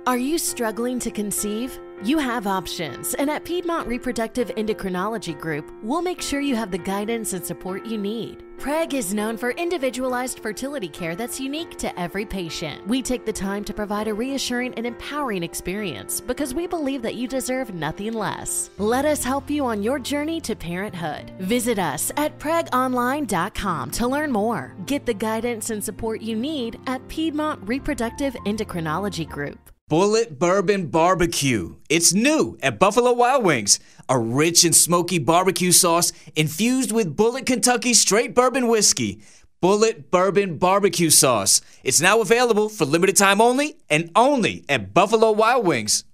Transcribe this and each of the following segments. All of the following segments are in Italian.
Are you struggling to conceive? You have options, and at Piedmont Reproductive Endocrinology Group, we'll make sure you have the guidance and support you need. PREG is known for individualized fertility care that's unique to every patient. We take the time to provide a reassuring and empowering experience because we believe that you deserve nothing less. Let us help you on your journey to parenthood. Visit us at pregonline.com to learn more. Get the guidance and support you need at Piedmont Reproductive Endocrinology Group. Bullet Bourbon Barbecue. It's new at Buffalo Wild Wings. A rich and smoky barbecue sauce infused with Bullet Kentucky Straight Bourbon Whiskey. Bullet Bourbon Barbecue Sauce. It's now available for limited time only and only at Buffalo Wild Wings.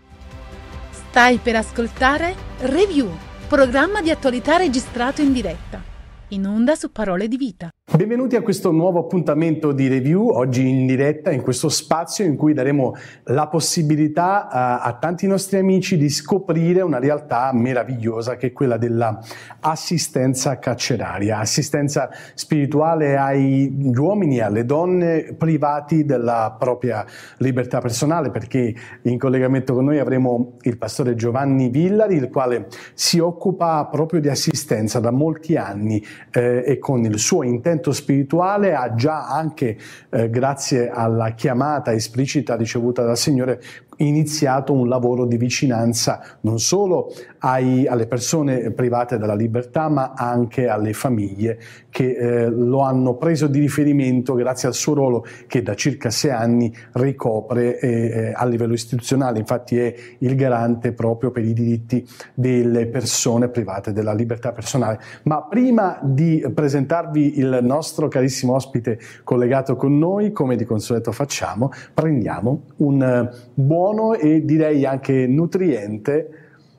Stai per ascoltare Review, programma di attualità registrato in diretta, in onda su Parole di Vita. Benvenuti a questo nuovo appuntamento di Review, oggi in diretta in questo spazio in cui daremo la possibilità a tanti nostri amici di scoprire una realtà meravigliosa che è quella dell'assistenza carceraria, assistenza spirituale agli uomini e alle donne privati della propria libertà personale, perché in collegamento con noi avremo il pastore Giovanni Villari, il quale si occupa proprio di assistenza da molti anni e con il suo intento spirituale ha già anche, grazie alla chiamata esplicita ricevuta dal Signore, iniziato un lavoro di vicinanza non solo alle persone private della libertà, ma anche alle famiglie che lo hanno preso di riferimento grazie al suo ruolo che da circa 6 anni ricopre a livello istituzionale. Infatti è il garante proprio per i diritti delle persone private della libertà personale. Ma prima di presentarvi il nostro carissimo ospite collegato con noi, come di consueto facciamo, prendiamo un buono e direi anche nutriente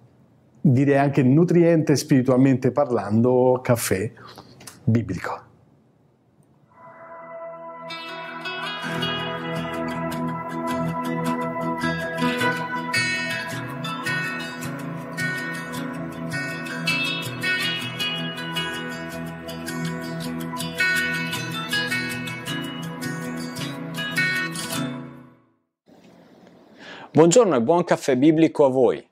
spiritualmente parlando, caffè biblico. Buongiorno e buon caffè biblico a voi.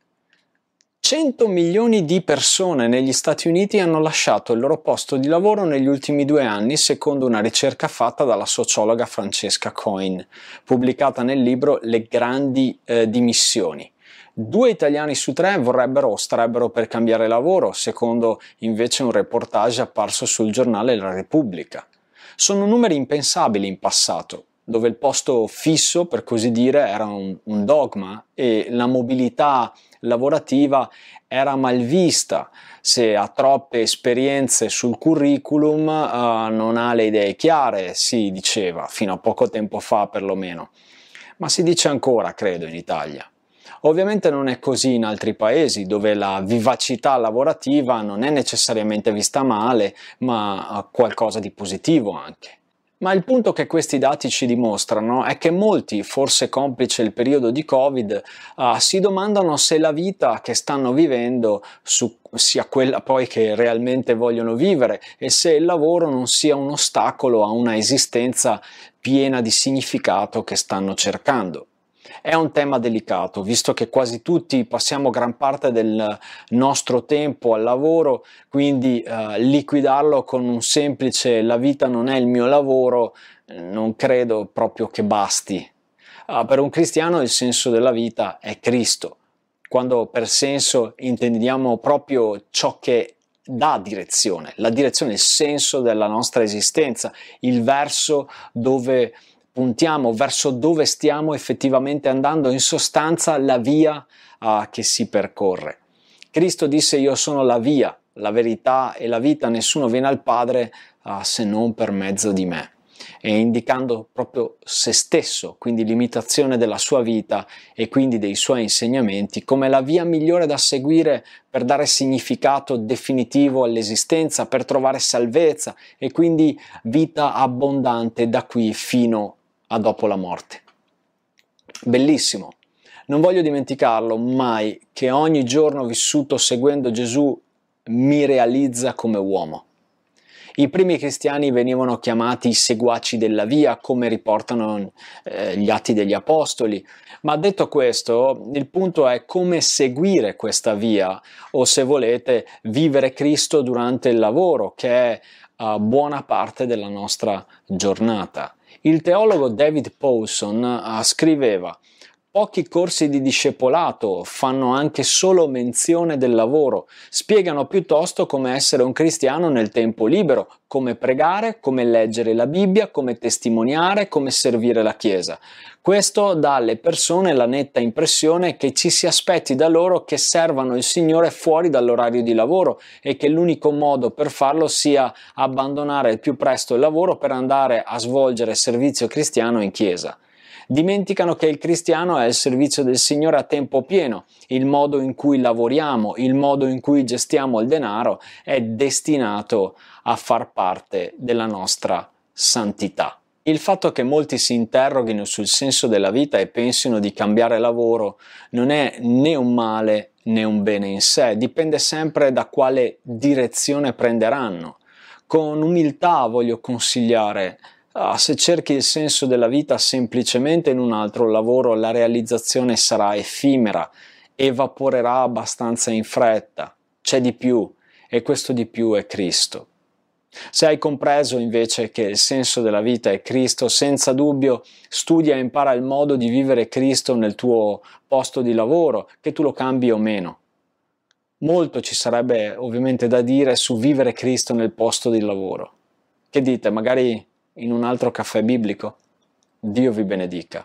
100 milioni di persone negli Stati Uniti hanno lasciato il loro posto di lavoro negli ultimi 2 anni, secondo una ricerca fatta dalla sociologa Francesca Cohen, pubblicata nel libro Le grandi dimissioni. 2 italiani su 3 vorrebbero o starebbero per cambiare lavoro, secondo invece un reportage apparso sul giornale La Repubblica. Sono numeri impensabili in passato, dove il posto fisso, per così dire, era un dogma e la mobilità lavorativa era mal vista. Se ha troppe esperienze sul curriculum non ha le idee chiare, si diceva, fino a poco tempo fa perlomeno. Ma si dice ancora, credo, in Italia. Ovviamente non è così in altri paesi, dove la vivacità lavorativa non è necessariamente vista male, ma qualcosa di positivo anche. Ma il punto che questi dati ci dimostrano è che molti, forse complice il periodo di Covid, si domandano se la vita che stanno vivendo sia quella poi che realmente vogliono vivere e se il lavoro non sia un ostacolo a una esistenza piena di significato che stanno cercando. È un tema delicato, visto che quasi tutti passiamo gran parte del nostro tempo al lavoro, quindi liquidarlo con un semplice "la vita non è il mio lavoro" non credo proprio che basti. Per un cristiano il senso della vita è Cristo, quando per senso intendiamo proprio ciò che dà direzione, la direzione, il senso della nostra esistenza, il verso dove puntiamo, verso dove stiamo effettivamente andando, in sostanza la via che si percorre. Cristo disse: io sono la via, la verità e la vita, nessuno viene al Padre se non per mezzo di me, e indicando proprio se stesso, quindi l'imitazione della sua vita e quindi dei suoi insegnamenti, come la via migliore da seguire per dare significato definitivo all'esistenza, per trovare salvezza e quindi vita abbondante da qui fino a dopo la morte. Bellissimo. Non voglio dimenticarlo mai che ogni giorno vissuto seguendo Gesù mi realizza come uomo. I primi cristiani venivano chiamati i seguaci della via, come riportano gli Atti degli Apostoli. Ma detto questo, il punto è come seguire questa via, o se volete, vivere Cristo durante il lavoro, che è buona parte della nostra giornata. Il teologo David Powson scriveva: pochi corsi di discepolato fanno anche solo menzione del lavoro, spiegano piuttosto come essere un cristiano nel tempo libero, come pregare, come leggere la Bibbia, come testimoniare, come servire la Chiesa. Questo dà alle persone la netta impressione che ci si aspetti da loro che servano il Signore fuori dall'orario di lavoro e che l'unico modo per farlo sia abbandonare il più presto il lavoro per andare a svolgere servizio cristiano in chiesa. Dimenticano che il cristiano è il servizio del Signore a tempo pieno. Il modo in cui lavoriamo, il modo in cui gestiamo il denaro è destinato a far parte della nostra santità. Il fatto che molti si interroghino sul senso della vita e pensino di cambiare lavoro non è né un male né un bene in sé, dipende sempre da quale direzione prenderanno. Con umiltà voglio consigliare: se cerchi il senso della vita semplicemente in un altro lavoro, la realizzazione sarà effimera, evaporerà abbastanza in fretta. C'è di più, e questo di più è Cristo. Se hai compreso invece che il senso della vita è Cristo, senza dubbio studia e impara il modo di vivere Cristo nel tuo posto di lavoro, che tu lo cambi o meno. Molto ci sarebbe ovviamente da dire su vivere Cristo nel posto di lavoro. Che dite, magari in un altro caffè biblico? Dio vi benedica.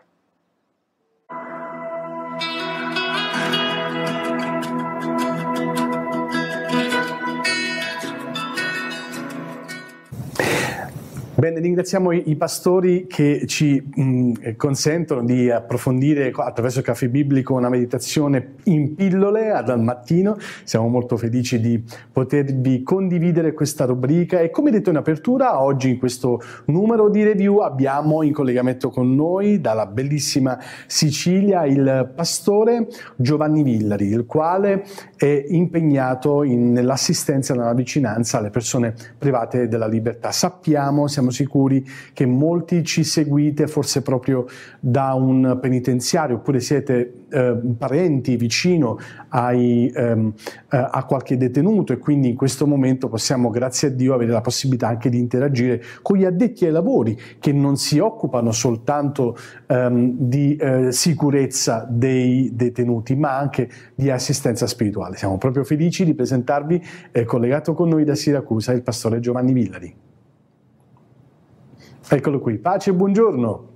Bene, ringraziamo i pastori che ci consentono di approfondire attraverso il caffè biblico una meditazione in pillole dal mattino. Siamo molto felici di potervi condividere questa rubrica e, come detto in apertura, oggi in questo numero di review abbiamo in collegamento con noi dalla bellissima Sicilia il pastore Giovanni Villari, il quale è impegnato nell'assistenza e nella vicinanza alle persone private della libertà. Siamo sicuri che molti ci seguite forse proprio da un penitenziario, oppure siete parenti vicino a qualche detenuto, e quindi in questo momento possiamo, grazie a Dio, avere la possibilità anche di interagire con gli addetti ai lavori, che non si occupano soltanto di sicurezza dei detenuti, ma anche di assistenza spirituale. Siamo proprio felici di presentarvi, collegato con noi da Siracusa, il pastore Giovanni Villari. Eccolo qui. Pace e buongiorno.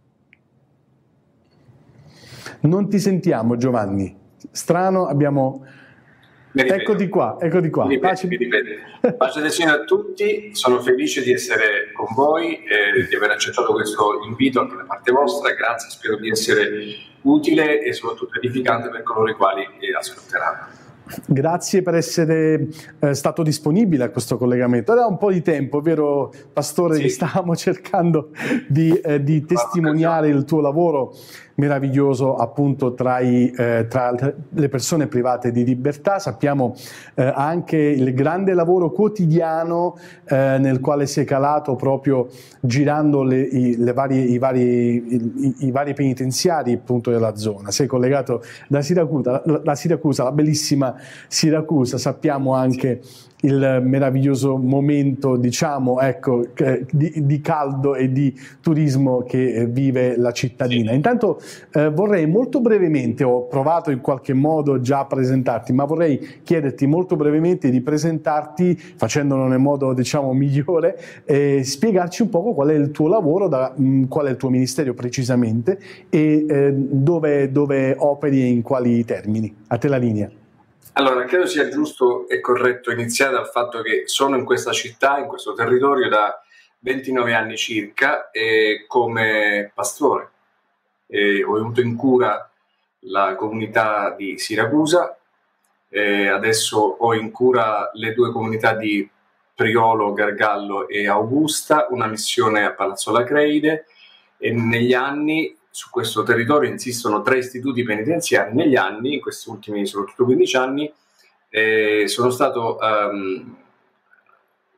Non ti sentiamo, Giovanni. Strano, abbiamo... Eccoti qua. Pace del Signore a tutti, sono felice di essere con voi e di aver accettato questo invito anche da parte vostra. Grazie, spero di essere utile e soprattutto edificante per coloro i quali ascolteranno. Grazie per essere stato disponibile a questo collegamento. Era un po' di tempo, vero Pastore? Sì. Stavamo cercando di testimoniare il tuo lavoro meraviglioso appunto tra le persone private di libertà. Sappiamo anche il grande lavoro quotidiano nel quale sei calato proprio girando i vari penitenziari appunto della zona. Sei collegato da Siracusa, la bellissima Siracusa. Sappiamo anche il meraviglioso momento, diciamo, ecco, di caldo e di turismo che vive la cittadina. Intanto vorrei molto brevemente, ho provato in qualche modo già a presentarti, ma vorrei chiederti molto brevemente di presentarti, facendolo nel modo, diciamo, migliore, e spiegarci un poco qual è il tuo lavoro, qual è il tuo ministero precisamente, e dove operi e in quali termini. A te la linea. Allora, credo sia giusto e corretto iniziare dal fatto che sono in questa città, in questo territorio da 29 anni circa, e come pastore ho avuto in cura la comunità di Siracusa, adesso ho in cura le due comunità di Priolo, Gargallo e Augusta, una missione a Palazzo Lacreide, e negli anni su questo territorio insistono 3 istituti penitenziari. Negli anni, in questi ultimi soprattutto 15 anni, sono stato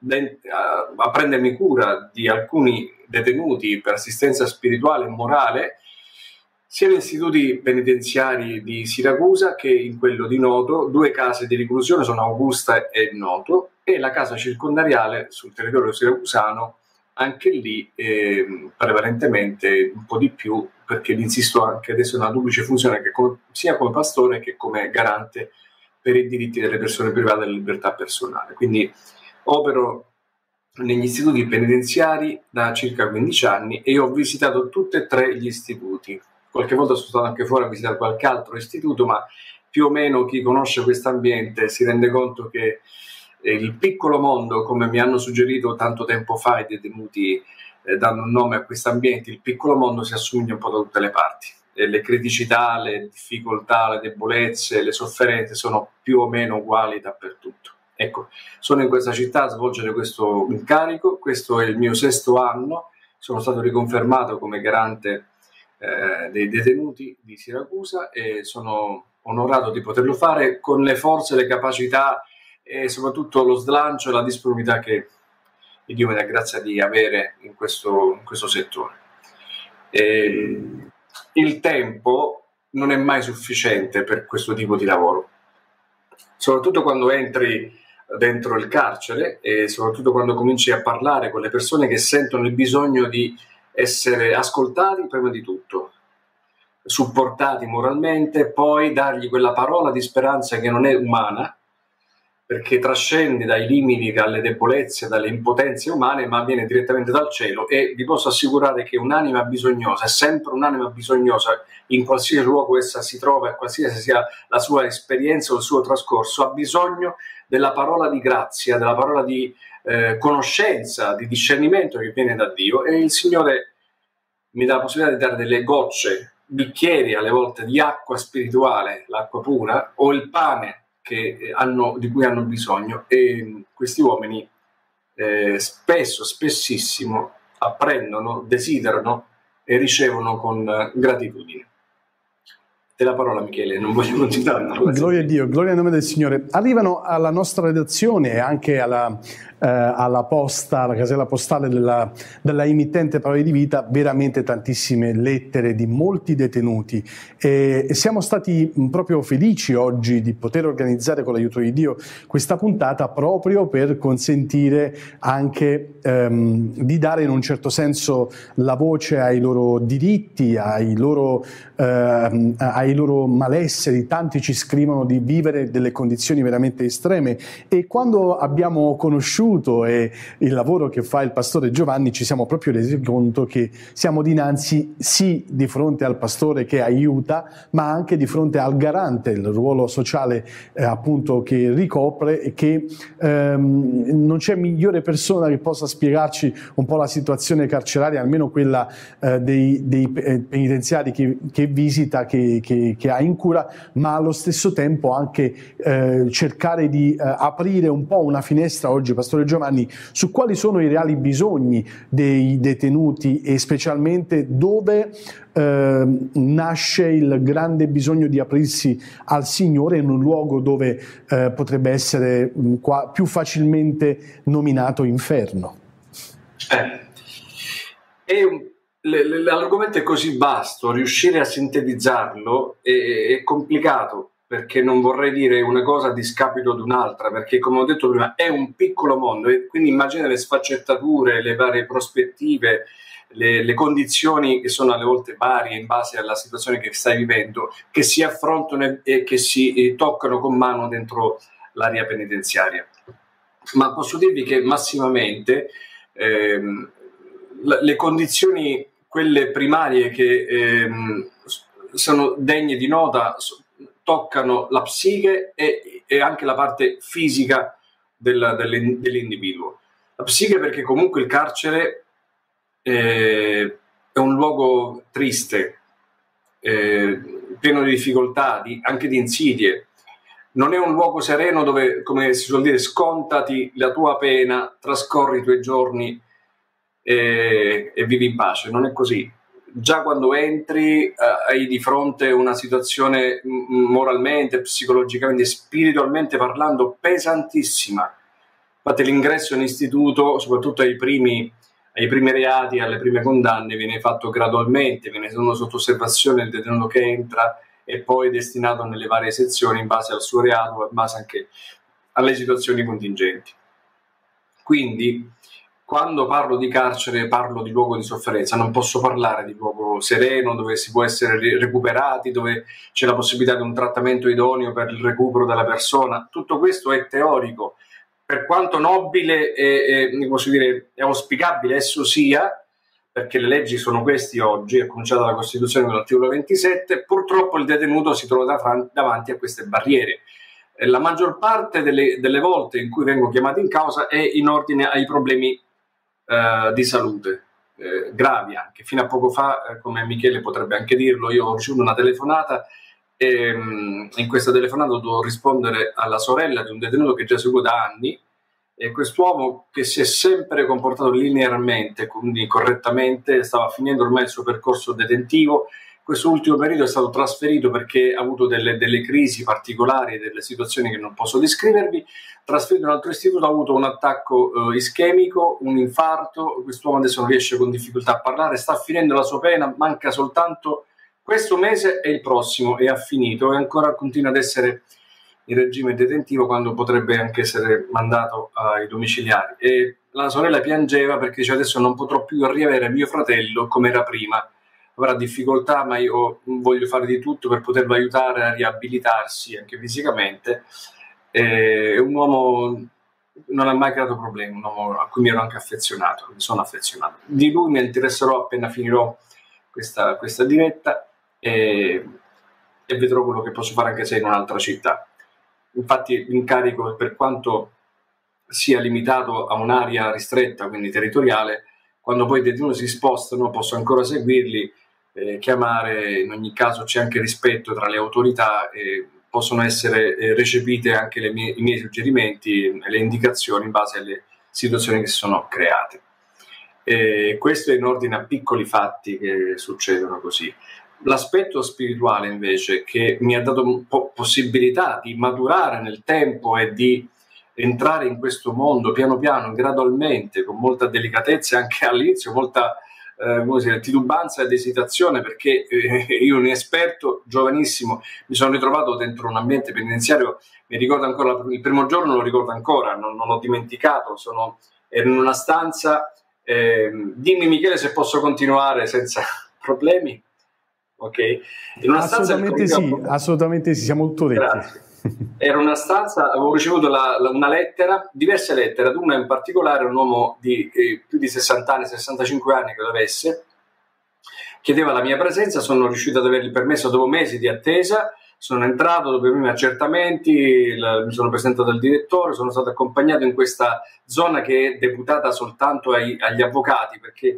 a prendermi cura di alcuni detenuti per assistenza spirituale e morale, sia negli istituti penitenziari di Siracusa che in quello di Noto. 2 case di reclusione sono Augusta e Noto, e la casa circondariale sul territorio siracusano, anche lì prevalentemente un po' di più, perché insisto anche adesso in una duplice funzione, che sia come pastore che come garante per i diritti delle persone private della libertà personale. Quindi opero negli istituti penitenziari da circa 15 anni e ho visitato tutti e 3 gli istituti. Qualche volta sono stato anche fuori a visitare qualche altro istituto, ma più o meno chi conosce questo ambiente si rende conto che il piccolo mondo, come mi hanno suggerito tanto tempo fa i detenuti danno un nome a questo ambiente, il piccolo mondo si assomiglia un po' da tutte le parti. E le criticità, le difficoltà, le debolezze, le sofferenze sono più o meno uguali dappertutto. Ecco, sono in questa città a svolgere questo incarico, questo è il mio 6º anno, sono stato riconfermato come garante dei detenuti di Siracusa e sono onorato di poterlo fare con le forze, le capacità e soprattutto lo slancio e la disponibilità che Dio mi dà grazia di avere in questo settore. Il tempo non è mai sufficiente per questo tipo di lavoro, soprattutto quando entri dentro il carcere e soprattutto quando cominci a parlare con le persone che sentono il bisogno di essere ascoltati prima di tutto, supportati moralmente, poi dargli quella parola di speranza che non è umana, perché trascende dai limiti, dalle debolezze, dalle impotenze umane, ma viene direttamente dal cielo. E vi posso assicurare che un'anima bisognosa è sempre un'anima bisognosa, in qualsiasi luogo essa si trova, qualsiasi sia la sua esperienza o il suo trascorso, ha bisogno della parola di grazia, della parola di conoscenza, di discernimento che viene da Dio, e il Signore mi dà la possibilità di dare delle gocce, bicchieri alle volte di acqua spirituale, l'acqua pura, o il pane di cui hanno bisogno, e questi uomini spessissimo apprendono, desiderano e ricevono con gratitudine. Te la parola, Michele, non voglio continuare. Gloria a Dio, gloria al nome del Signore. Arrivano alla nostra redazione e anche alla posta, alla casella postale della emittente Parole di Vita, veramente tantissime lettere di molti detenuti, e siamo stati proprio felici oggi di poter organizzare con l'aiuto di Dio questa puntata proprio per consentire anche di dare in un certo senso la voce ai loro diritti, ai loro malesseri. Tanti ci scrivono di vivere delle condizioni veramente estreme, e quando abbiamo conosciuto e il lavoro che fa il pastore Giovanni ci siamo proprio resi conto che siamo dinanzi sì di fronte al pastore che aiuta, ma anche di fronte al garante, il ruolo sociale appunto che ricopre, e che non c'è migliore persona che possa spiegarci un po' la situazione carceraria, almeno quella dei penitenziari che visita, che ha in cura, ma allo stesso tempo anche cercare di aprire un po' una finestra oggi, pastore Giovanni, su quali sono i reali bisogni dei detenuti e specialmente dove nasce il grande bisogno di aprirsi al Signore in un luogo dove potrebbe essere più facilmente nominato inferno. L'argomento è così vasto, riuscire a sintetizzarlo è complicato, perché non vorrei dire una cosa a discapito di un'altra, perché come ho detto prima è un piccolo mondo, e quindi immagina le sfaccettature, le varie prospettive, le condizioni che sono alle volte varie in base alla situazione che stai vivendo, che si affrontano e che si toccano con mano dentro l'area penitenziaria. Ma posso dirvi che massimamente le condizioni, quelle primarie che sono degne di nota, toccano la psiche e anche la parte fisica dell'individuo. La psiche, perché comunque il carcere è un luogo triste, pieno di difficoltà, anche di insidie. Non è un luogo sereno dove, come si suol dire, scontati la tua pena, trascorri i tuoi giorni e vivi in pace. Non è così. Già quando entri hai di fronte una situazione moralmente, psicologicamente, spiritualmente parlando pesantissima, Infatti l'ingresso in istituto, soprattutto ai primi reati, alle prime condanne, viene fatto gradualmente, viene sotto osservazione il detenuto che entra e poi destinato nelle varie sezioni in base al suo reato, in base anche alle situazioni contingenti. Quindi, quando parlo di carcere, parlo di luogo di sofferenza, non posso parlare di luogo sereno, dove si può essere recuperati, dove c'è la possibilità di un trattamento idoneo per il recupero della persona. Tutto questo è teorico, per quanto nobile e auspicabile esso sia, perché le leggi sono queste oggi, a cominciare dalla Costituzione con l'articolo 27, purtroppo il detenuto si trova davanti a queste barriere. La maggior parte delle volte in cui vengo chiamato in causa è in ordine ai problemi di salute, gravi anche. Fino a poco fa, come Michele potrebbe anche dirlo, io ho ricevuto una telefonata e in questa telefonata ho dovuto rispondere alla sorella di un detenuto che già seguo da anni, e quest'uomo che si è sempre comportato linearmente, quindi correttamente, stava finendo ormai il suo percorso detentivo. Questo ultimo periodo è stato trasferito perché ha avuto delle crisi particolari, delle situazioni che non posso descrivervi. Trasferito in un altro istituto, ha avuto un attacco ischemico, un infarto. Quest'uomo adesso non riesce con difficoltà a parlare, sta finendo la sua pena, manca soltanto questo mese e il prossimo, e ha finito, e ancora continua ad essere in regime detentivo quando potrebbe anche essere mandato ai domiciliari. E la sorella piangeva perché dice: adesso non potrò più riavere mio fratello come era prima, avrà difficoltà, ma io voglio fare di tutto per poterlo aiutare a riabilitarsi anche fisicamente. È un uomo, non ha mai creato problemi, un uomo a cui mi ero anche affezionato, mi sono affezionato. Di lui mi interesserò appena finirò questa diretta e vedrò quello che posso fare anche se in un'altra città. Infatti l'incarico, per quanto sia limitato a un'area ristretta, quindi territoriale, quando poi i detenuti si spostano posso ancora seguirli, chiamare. In ogni caso c'è anche rispetto tra le autorità e possono essere recepite anche i miei suggerimenti e le indicazioni in base alle situazioni che si sono create. Questo è in ordine a piccoli fatti che succedono così. L'aspetto spirituale invece, che mi ha dato possibilità di maturare nel tempo e di entrare in questo mondo piano piano, gradualmente, con molta delicatezza, anche all'inizio molta titubanza ed esitazione, perché io, un esperto giovanissimo, mi sono ritrovato dentro un ambiente penitenziario. Mi ricordo ancora il primo giorno, lo ricordo ancora, non l'ho dimenticato. Ero in una stanza, dimmi Michele se posso continuare senza problemi. Ok, in una assolutamente sì, siamo tutto detti. Grazie. Era una stanza, avevo ricevuto una lettera, diverse lettere, ad una in particolare, un uomo di più di 60 anni, 65 anni che avesse, chiedeva la mia presenza. Sono riuscito ad avere il permesso dopo mesi di attesa, sono entrato dopo i miei accertamenti, mi sono presentato al direttore, sono stato accompagnato in questa zona che è deputata soltanto agli avvocati, perché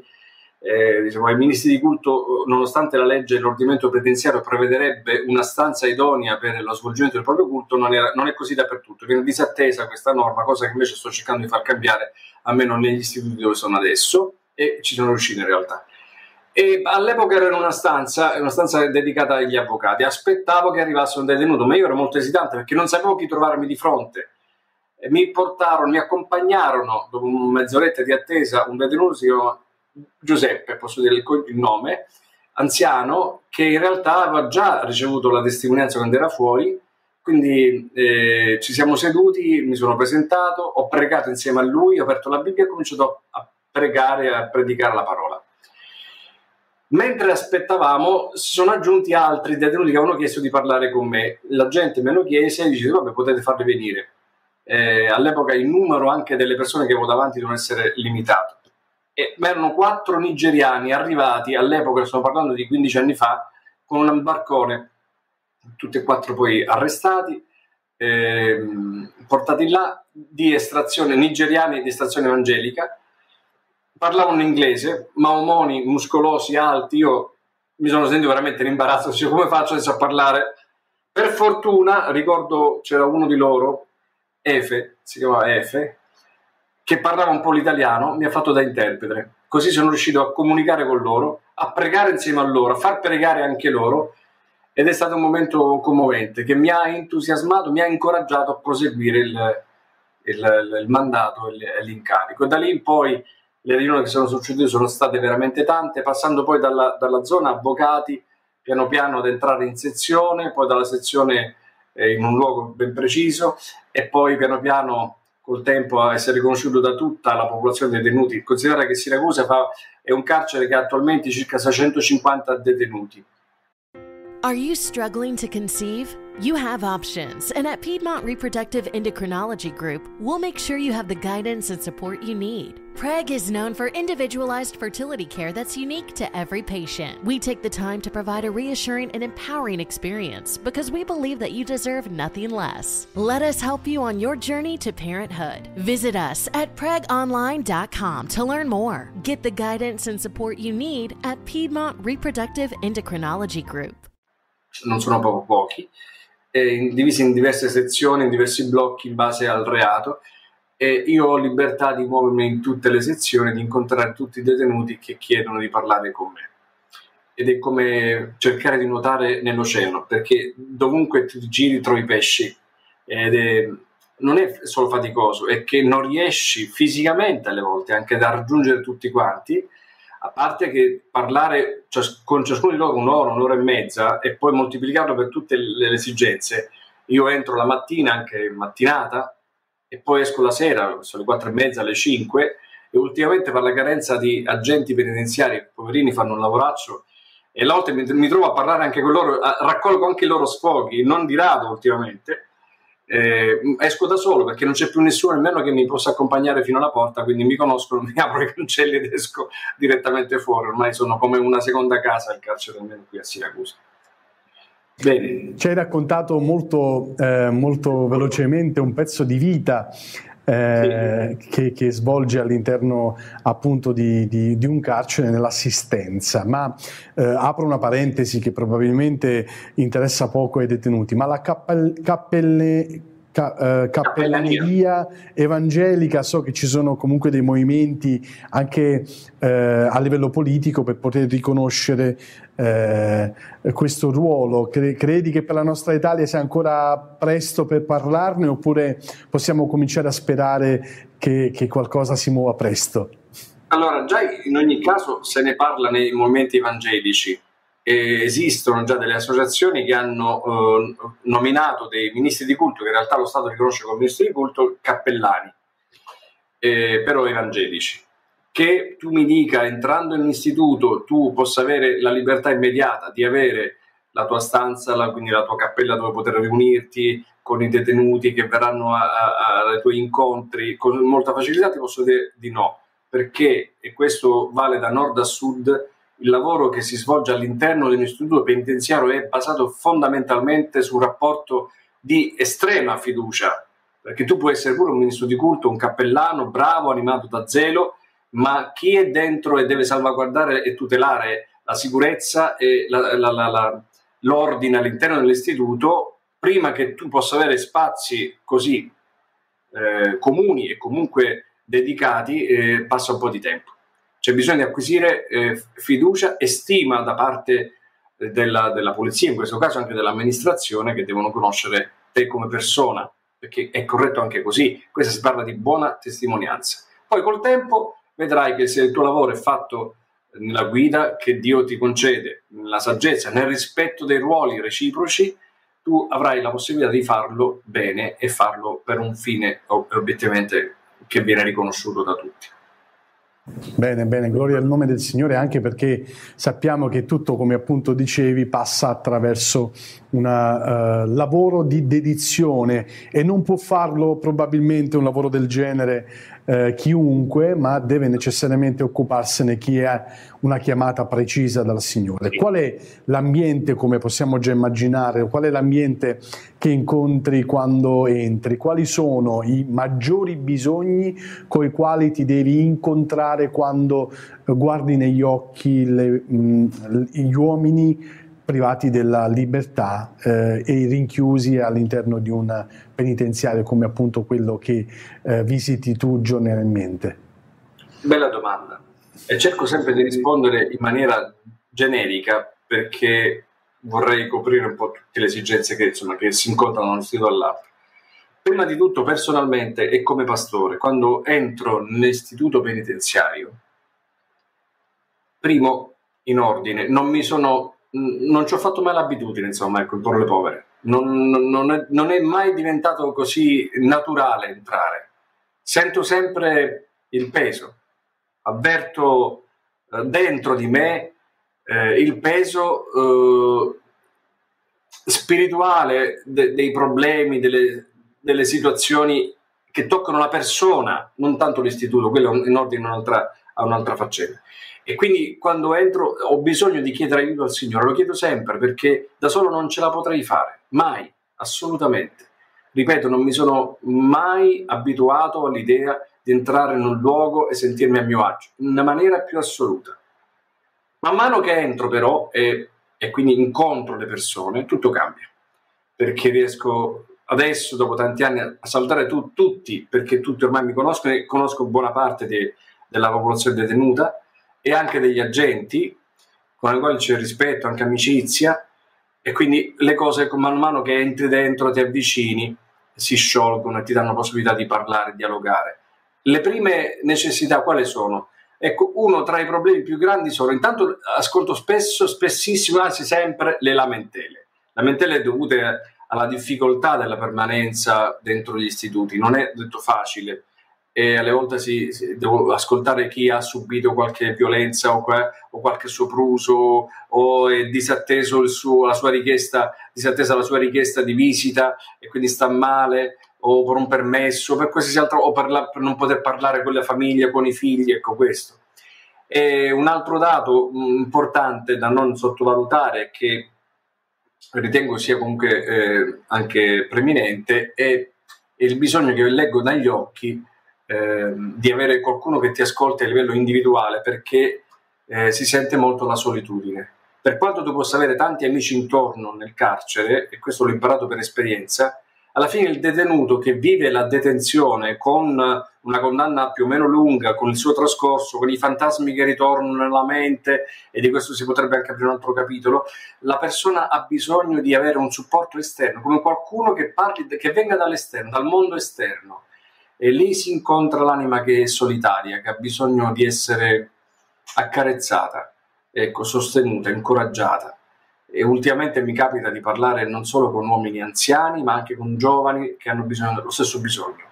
ai ministri di culto, nonostante la legge e l'ordinamento penitenziario prevederebbe una stanza idonea per lo svolgimento del proprio culto, non è così dappertutto. Viene disattesa questa norma, cosa che invece sto cercando di far cambiare, almeno negli istituti dove sono adesso, e ci sono riuscito in realtà. E all'epoca ero in una stanza dedicata agli avvocati, aspettavo che arrivasse un detenuto, ma io ero molto esitante perché non sapevo chi trovarmi di fronte. E mi accompagnarono, dopo mezz'oretta di attesa, un detenuto, si chiama Giuseppe, posso dire il nome, anziano, che in realtà aveva già ricevuto la testimonianza quando era fuori. Quindi ci siamo seduti, mi sono presentato, ho pregato insieme a lui, ho aperto la Bibbia e ho cominciato a pregare, a predicare la parola. Mentre aspettavamo, si sono aggiunti altri detenuti che avevano chiesto di parlare con me. La gente me lo chiese e dice: vabbè, potete farli venire. All'epoca il numero anche delle persone che avevo davanti doveva essere limitato. Ma erano 4 nigeriani arrivati all'epoca, sto parlando di 15 anni fa, con un barcone, tutti e 4 poi arrestati, portati là, di estrazione nigeriani, di estrazione evangelica. Parlavano inglese, maomoni, muscolosi, alti. Io mi sono sentito veramente in imbarazzo, cioè, come faccio adesso a parlare? Per fortuna, ricordo, c'era uno di loro, Efe, si chiamava Efe, che parlava un po' l'italiano, mi ha fatto da interprete. Così sono riuscito a comunicare con loro, a pregare insieme a loro, a far pregare anche loro, ed è stato un momento commovente che mi ha entusiasmato, mi ha incoraggiato a proseguire il mandato e l'incarico. Da lì in poi le riunioni che sono succedute sono state veramente tante, passando poi dalla zona avvocati, piano piano ad entrare in sezione, poi dalla sezione in un luogo ben preciso, e poi piano piano col tempo a essere riconosciuto da tutta la popolazione dei detenuti. Considerate che Siracusa è un carcere che ha attualmente circa 650 detenuti. Are you struggling to conceive? You have options, and at Piedmont Reproductive Endocrinology Group, we'll make sure you have the guidance and support you need. PREG is known for individualized fertility care that's unique to every patient. We take the time to provide a reassuring and empowering experience because we believe that you deserve nothing less. Let us help you on your journey to parenthood. Visit us at pregonline.com to learn more. Get the guidance and support you need at Piedmont Reproductive Endocrinology Group. Non sono proprio pochi, divisi in diverse sezioni, in diversi blocchi in base al reato, e io ho libertà di muovermi in tutte le sezioni, di incontrare tutti i detenuti che chiedono di parlare con me. Ed è come cercare di nuotare nell'oceano, perché dovunque ti giri trovi pesci, non è solo faticoso, è che non riesci fisicamente alle volte anche a raggiungere tutti quanti, a parte che parlare con ciascuno di loro un'ora e mezza e poi moltiplicarlo per tutte le esigenze. Io entro la mattina, anche mattinata, e poi esco la sera, sono le 4:30, alle 5, e ultimamente per la carenza di agenti penitenziari, poverini fanno un lavoraccio, e a volte mi trovo a parlare anche con loro, raccolgo anche i loro sfoghi, non di rado ultimamente. Esco da solo perché non c'è più nessuno nemmeno che mi possa accompagnare fino alla porta, quindi mi conoscono, mi apro i cancelli ed esco direttamente fuori. Ormai sono come una seconda casa il carcere, almeno qui a Siracusa. Bene. Ci hai raccontato molto velocemente un pezzo di vita che svolge all'interno appunto di un carcere nell'assistenza, ma apro una parentesi che probabilmente interessa poco ai detenuti, ma la cappelleria evangelica, so che ci sono comunque dei movimenti anche a livello politico per poter riconoscere questo ruolo. Credi che per la nostra Italia sia ancora presto per parlarne, oppure possiamo cominciare a sperare che qualcosa si muova presto? Allora, già in ogni caso se ne parla nei movimenti evangelici. Esistono già delle associazioni che hanno nominato dei ministri di culto, che in realtà lo Stato riconosce come ministri di culto, cappellani, però evangelici. Che tu mi dica, entrando in un istituto, tu possa avere la libertà immediata di avere la tua stanza, quindi la tua cappella dove poter riunirti con i detenuti che verranno ai tuoi incontri con molta facilità, ti posso dire di no, perché, e questo vale da nord a sud, il lavoro che si svolge all'interno di un istituto penitenziario è basato fondamentalmente su un rapporto di estrema fiducia, perché tu puoi essere pure un ministro di culto, un cappellano bravo, animato da zelo, ma chi è dentro e deve salvaguardare e tutelare la sicurezza e l'ordine all'interno dell'istituto, prima che tu possa avere spazi così comuni e comunque dedicati, passa un po' di tempo. C'è bisogno di acquisire fiducia e stima da parte della polizia, in questo caso anche dell'amministrazione, che devono conoscere te come persona, perché è corretto anche così. Questa si parla di buona testimonianza. Poi col tempo vedrai che se il tuo lavoro è fatto nella guida che Dio ti concede, nella saggezza, nel rispetto dei ruoli reciproci, tu avrai la possibilità di farlo bene e farlo per un fine obiettivamente che viene riconosciuto da tutti. Bene, bene, gloria al nome del Signore, anche perché sappiamo che tutto, come appunto dicevi, passa attraverso un lavoro di dedizione, e non può farlo probabilmente un lavoro del genere chiunque, ma deve necessariamente occuparsene chi ha una chiamata precisa dal Signore. Qual è l'ambiente, come possiamo già immaginare, qual è l'ambiente che incontri quando entri? Quali sono i maggiori bisogni coi quali ti devi incontrare quando guardi negli occhi gli uomini privati della libertà e rinchiusi all'interno di un penitenziario come appunto quello che visiti tu giornalmente? Bella domanda, e cerco sempre di rispondere in maniera generica, perché vorrei coprire un po' tutte le esigenze che si incontrano da un istituto all'altro. Prima di tutto, personalmente e come pastore, quando entro nell'istituto penitenziario, primo in ordine, non ci ho fatto mai l'abitudine, insomma, ecco, imporre le povere. Non è mai diventato così naturale entrare. Sento sempre il peso, avverto dentro di me il peso spirituale dei problemi, delle situazioni che toccano la persona, non tanto l'istituto, quello in ordine a un'altra faccenda. E quindi quando entro ho bisogno di chiedere aiuto al Signore, lo chiedo sempre, perché da solo non ce la potrei fare, mai, assolutamente. Ripeto, non mi sono mai abituato all'idea di entrare in un luogo e sentirmi a mio agio, in una maniera più assoluta. Man mano che entro però e quindi incontro le persone, tutto cambia, perché riesco adesso, dopo tanti anni, a salutare tutti, perché tutti ormai mi conoscono e conosco buona parte della popolazione detenuta e anche degli agenti, con i quali c'è rispetto, anche amicizia, e quindi le cose man mano che entri dentro, ti avvicini, si sciolgono e ti danno la possibilità di parlare, dialogare. Le prime necessità quali sono? Ecco, uno tra i problemi più grandi sono, intanto ascolto spessissimo, anzi sempre, le lamentele dovute alla difficoltà della permanenza dentro gli istituti. Non è detto facile, e alle volte devo ascoltare chi ha subito qualche violenza o qualche sopruso, o è disattesa la sua richiesta di visita e quindi sta male, o per un permesso, per qualsiasi altro, o per non poter parlare con la famiglia, con i figli, ecco questo. E un altro dato importante da non sottovalutare, che ritengo sia comunque anche preminente, è il bisogno che leggo dagli occhi di avere qualcuno che ti ascolti a livello individuale, perché si sente molto la solitudine. Per quanto tu possa avere tanti amici intorno nel carcere, e questo l'ho imparato per esperienza, alla fine il detenuto che vive la detenzione con una condanna più o meno lunga, con il suo trascorso, con i fantasmi che ritornano nella mente, e di questo si potrebbe anche aprire un altro capitolo, la persona ha bisogno di avere un supporto esterno, come qualcuno che parli, che venga dall'esterno, dal mondo esterno. E lì si incontra l'anima che è solitaria, che ha bisogno di essere accarezzata, ecco, sostenuta, incoraggiata. E ultimamente mi capita di parlare non solo con uomini anziani, ma anche con giovani che hanno lo stesso bisogno.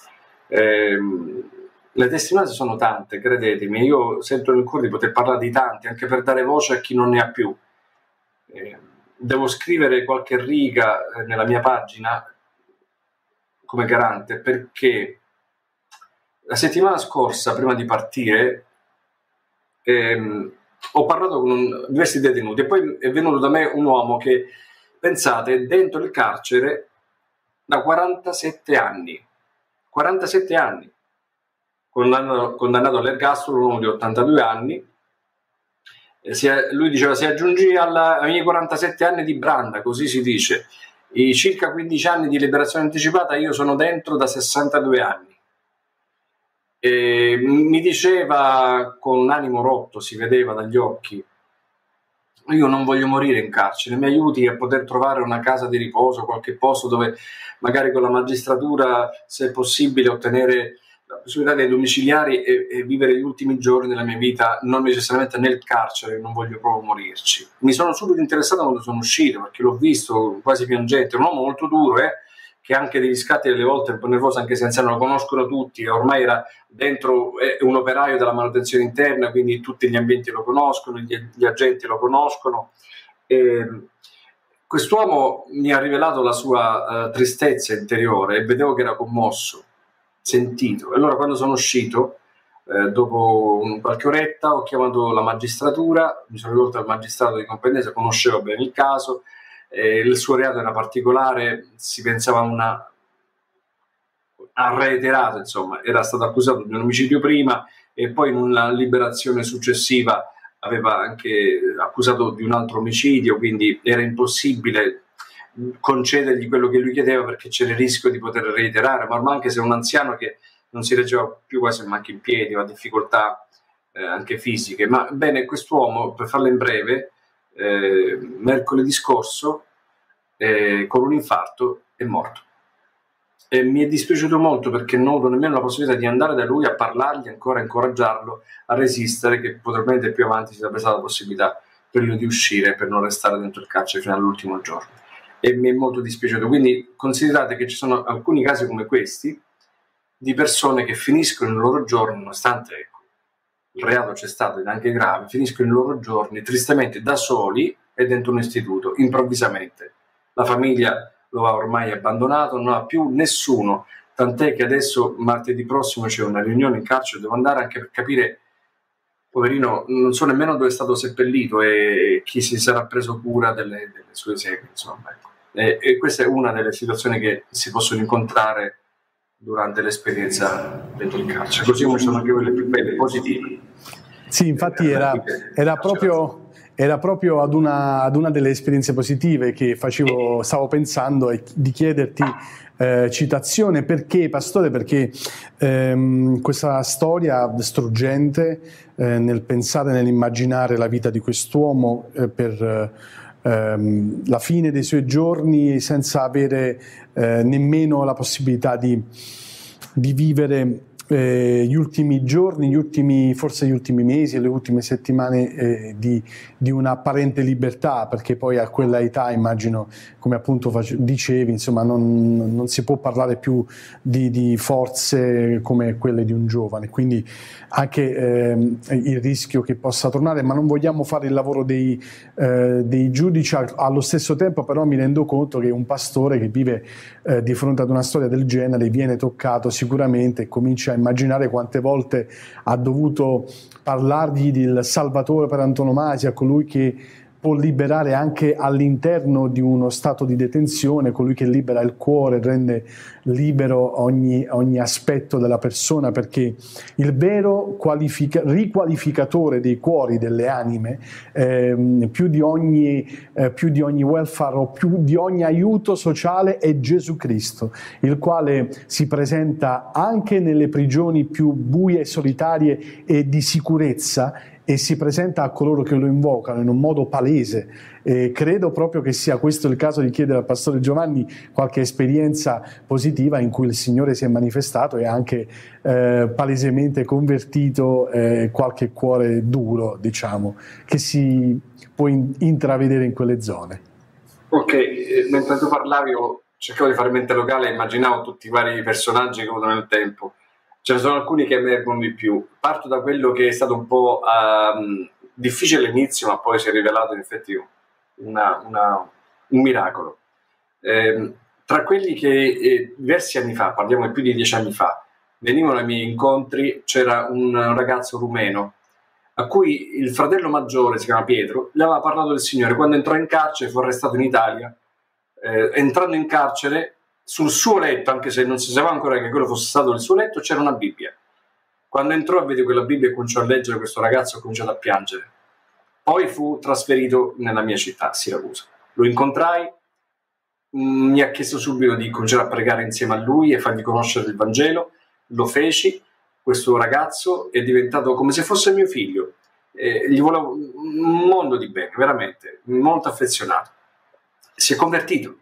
Le testimonianze sono tante, credetemi, io sento nel cuore di poter parlare di tanti, anche per dare voce a chi non ne ha più. Devo scrivere qualche riga nella mia pagina come garante, perché la settimana scorsa, prima di partire, ho parlato con diversi detenuti, e poi è venuto da me un uomo che, pensate, dentro il carcere da 47 anni, condannato all'ergastolo, un uomo di 82 anni. Lui diceva: si aggiungi ai miei 47 anni di branda, così si dice, i circa 15 anni di liberazione anticipata, io sono dentro da 62 anni. E mi diceva con un animo rotto, si vedeva dagli occhi: io non voglio morire in carcere, mi aiuti a poter trovare una casa di riposo, qualche posto dove magari con la magistratura, se è possibile, ottenere la possibilità dei domiciliari e vivere gli ultimi giorni della mia vita, non necessariamente nel carcere, non voglio proprio morirci. Mi sono subito interessato quando sono uscito, perché l'ho visto quasi piangente, un uomo molto duro, che anche degli scatti delle volte un po' nervoso, anche se anziano, lo conoscono tutti, ormai era dentro, è un operaio della manutenzione interna, quindi tutti gli ambienti lo conoscono, gli agenti lo conoscono. Quest'uomo mi ha rivelato la sua tristezza interiore, e vedevo che era commosso, sentito. Allora, quando sono uscito, dopo qualche oretta, ho chiamato la magistratura, mi sono rivolto al magistrato di competenza, conosceva bene il caso. Il suo reato era particolare, si pensava ha reiterato, insomma, era stato accusato di un omicidio prima, e poi in una liberazione successiva aveva anche accusato di un altro omicidio, quindi era impossibile concedergli quello che lui chiedeva, perché c'era il rischio di poter reiterare, ma ormai, anche se è un anziano che non si reggeva più quasi neanche in piedi, aveva difficoltà anche fisiche. Ma bene, quest'uomo, per farla in breve, mercoledì scorso, con un infarto, è morto. E mi è dispiaciuto molto perché non ho avuto nemmeno la possibilità di andare da lui a parlargli ancora, a incoraggiarlo a resistere, che probabilmente più avanti si sarebbe stata la possibilità per lui di uscire, per non restare dentro il carcere fino all'ultimo giorno. E mi è molto dispiaciuto. Quindi considerate che ci sono alcuni casi come questi di persone che finiscono i loro giorni, nonostante il reato c'è stato ed anche grave, finiscono i loro giorni tristemente da soli e dentro un istituto, improvvisamente. La famiglia lo ha ormai abbandonato, non ha più nessuno, tant'è che adesso martedì prossimo c'è una riunione in carcere, devo andare anche per capire, poverino, non so nemmeno dove è stato seppellito e chi si sarà preso cura delle sue esequie, insomma. E questa è una delle situazioni che si possono incontrare durante l'esperienza dentro il carcere, così come sono anche quelle più belle, positive. Sì, infatti era proprio ad una delle esperienze positive che stavo pensando di chiederti citazione. Perché, Pastore? Perché questa storia struggente nel pensare, nell'immaginare la vita di quest'uomo per la fine dei suoi giorni senza avere nemmeno la possibilità di vivere gli ultimi giorni, forse gli ultimi mesi e le ultime settimane di un'apparente libertà, perché poi a quella età, immagino, come appunto dicevi, insomma, non si può parlare più di forze come quelle di un giovane, quindi anche il rischio che possa tornare, ma non vogliamo fare il lavoro dei giudici. Allo stesso tempo però mi rendo conto che un pastore che vive di fronte ad una storia del genere viene toccato sicuramente e comincia a immaginare quante volte ha dovuto parlargli del Salvatore per antonomasia, colui che può liberare anche all'interno di uno stato di detenzione, colui che libera il cuore, rende libero ogni aspetto della persona, perché il vero riqualificatore dei cuori, delle anime, più di ogni welfare o più di ogni aiuto sociale, è Gesù Cristo, il quale si presenta anche nelle prigioni più buie, solitarie e di sicurezza, e si presenta a coloro che lo invocano in un modo palese. Credo proprio che sia questo il caso di chiedere al Pastore Giovanni qualche esperienza positiva in cui il Signore si è manifestato e anche palesemente convertito qualche cuore duro, diciamo, che si può intravedere in quelle zone. Ok, mentre tu parlavi cercavo di fare mente locale e immaginavo tutti i vari personaggi che ho avuto nel tempo. Ce ne sono alcuni che emergono di più. Parto da quello che è stato un po' difficile all'inizio, ma poi si è rivelato in effetti un miracolo. Tra quelli che diversi anni fa, parliamo di più di 10 anni fa, venivano ai miei incontri, c'era un ragazzo rumeno a cui il fratello maggiore, si chiama Pietro, gli aveva parlato del Signore. Quando entrò in carcere, fu arrestato in Italia, entrando in carcere, sul suo letto, anche se non si sapeva ancora che quello fosse stato il suo letto, c'era una Bibbia. Quando entrò e vede quella Bibbia e cominciò a leggere, questo ragazzo ha cominciato a piangere. Poi fu trasferito nella mia città, a Siracusa. Lo incontrai, mi ha chiesto subito di cominciare a pregare insieme a lui e fargli conoscere il Vangelo. Lo feci. Questo ragazzo è diventato come se fosse mio figlio. Gli volevo un mondo di bene, veramente, molto affezionato. Si è convertito.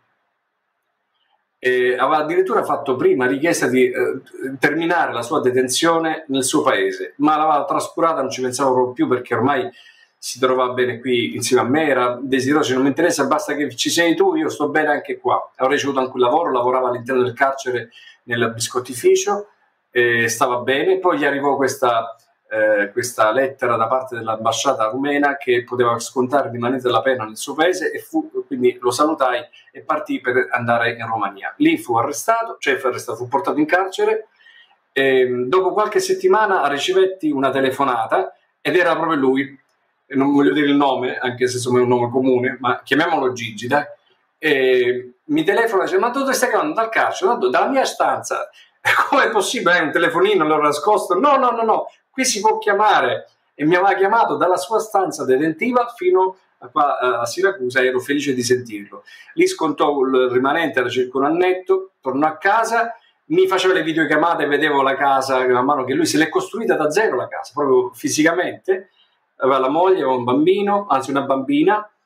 Aveva addirittura fatto prima richiesta di terminare la sua detenzione nel suo paese, ma l'aveva trascurata, non ci pensavo proprio più, perché ormai si trovava bene qui insieme a me, era desideroso, non mi interessa, basta che ci sei tu, io sto bene anche qua. Avrei ricevuto anche un lavoro, lavorava all'interno del carcere nel biscottificio, stava bene. Poi gli arrivò questa lettera da parte dell'ambasciata rumena che poteva scontare l'immanenza della pena nel suo paese, e quindi lo salutai e partì per andare in Romania. Lì fu portato in carcere, e dopo qualche settimana ricevetti una telefonata ed era proprio lui, e non voglio dire il nome anche se insomma è un nome comune, ma chiamiamolo Gigi, dai. E mi telefona e dice: ma tu dove stai chiamando? Dal carcere? No, dalla mia stanza. Come è possibile? Hai un telefonino, l'ho nascosto? No, qui si può chiamare. E mi aveva chiamato dalla sua stanza detentiva fino a Siracusa, e ero felice di sentirlo. Lì scontò il rimanente, era circa un annetto, tornò a casa, mi faceva le videochiamate, vedevo la casa man mano che lui se l'è costruita da zero, la casa, proprio fisicamente. Aveva la moglie, aveva un bambino, anzi una bambina,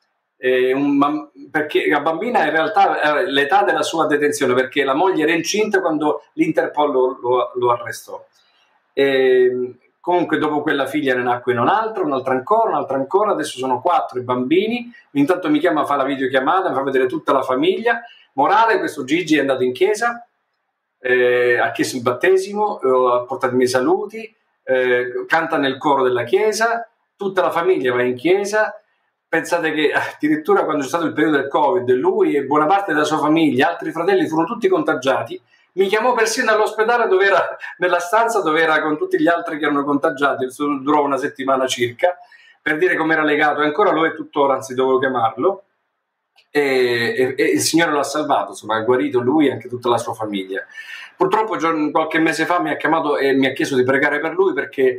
perché la bambina in realtà era l'età della sua detenzione, perché la moglie era incinta quando l'Interpol lo arrestò. Comunque dopo quella figlia ne nacque un'altra ancora, adesso sono 4 i bambini. Intanto mi chiama, fa la videochiamata, mi fa vedere tutta la famiglia. Morale, questo Gigi è andato in chiesa, ha chiesto il battesimo, ha portato i miei saluti, canta nel coro della chiesa, tutta la famiglia va in chiesa. Pensate che addirittura quando c'è stato il periodo del Covid, lui e buona parte della sua famiglia, altri fratelli, furono tutti contagiati. Mi chiamò persino all'ospedale, dove era nella stanza dove era con tutti gli altri che erano contagiati, durò una settimana circa, per dire come era legato, e ancora lo è tuttora, anzi dovevo chiamarlo, e il Signore lo ha salvato, insomma, ha guarito lui e anche tutta la sua famiglia. Purtroppo qualche mese fa mi ha chiamato e mi ha chiesto di pregare per lui, perché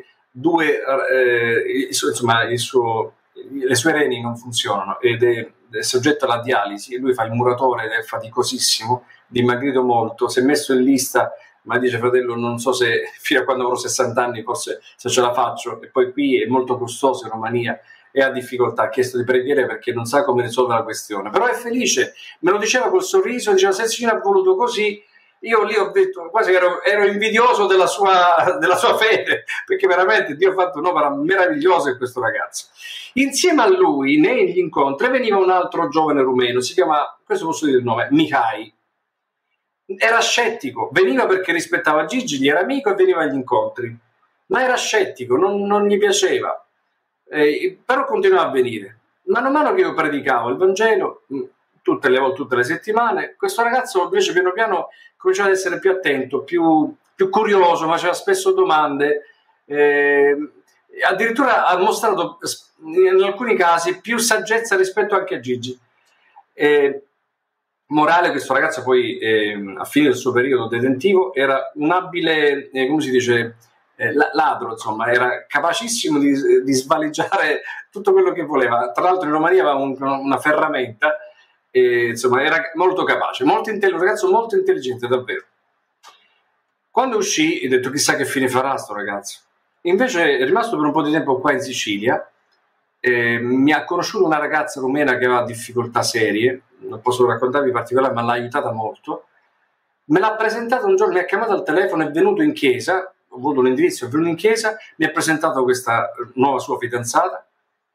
le sue reni non funzionano ed è soggetto alla dialisi. Lui fa il muratore ed è faticosissimo, dimagrito molto, si è messo in lista, ma dice: fratello, non so se fino a quando avrò 60 anni forse se ce la faccio, e poi qui è molto costoso in Romania e ha difficoltà, ha chiesto di preghiere perché non sa come risolvere la questione, però è felice, me lo diceva col sorriso, diceva: se il Signore ha voluto così. Io lì ho detto, quasi ero invidioso della sua fede, perché veramente Dio ha fatto un'opera meravigliosa in questo ragazzo. Insieme a lui, negli incontri, veniva un altro giovane rumeno, si chiama, questo posso dire il nome, Mihai. Era scettico, veniva perché rispettava Gigi, gli era amico e veniva agli incontri, ma era scettico, non gli piaceva, però continuava a venire. Mano a mano che io predicavo il Vangelo, tutte le settimane, questo ragazzo invece piano piano cominciava ad essere più attento, più curioso, faceva spesso domande, addirittura ha mostrato in alcuni casi più saggezza rispetto anche a Gigi. Morale, questo ragazzo poi a fine del suo periodo detentivo era un abile, come si dice, ladro, insomma, era capacissimo di svaligiare tutto quello che voleva. Tra l'altro in Romania aveva una ferramenta, insomma era molto capace, un ragazzo molto intelligente davvero. Quando uscì ho detto: chissà che fine farà sto ragazzo. Invece è rimasto per un po' di tempo qua in Sicilia, mi ha conosciuto una ragazza rumena che aveva difficoltà serie, non posso raccontarvi in particolare, ma l'ha aiutata molto. Me l'ha presentato un giorno, mi ha chiamato al telefono, è venuto in chiesa, ho avuto un indirizzo, è venuto in chiesa, mi ha presentato questa nuova sua fidanzata,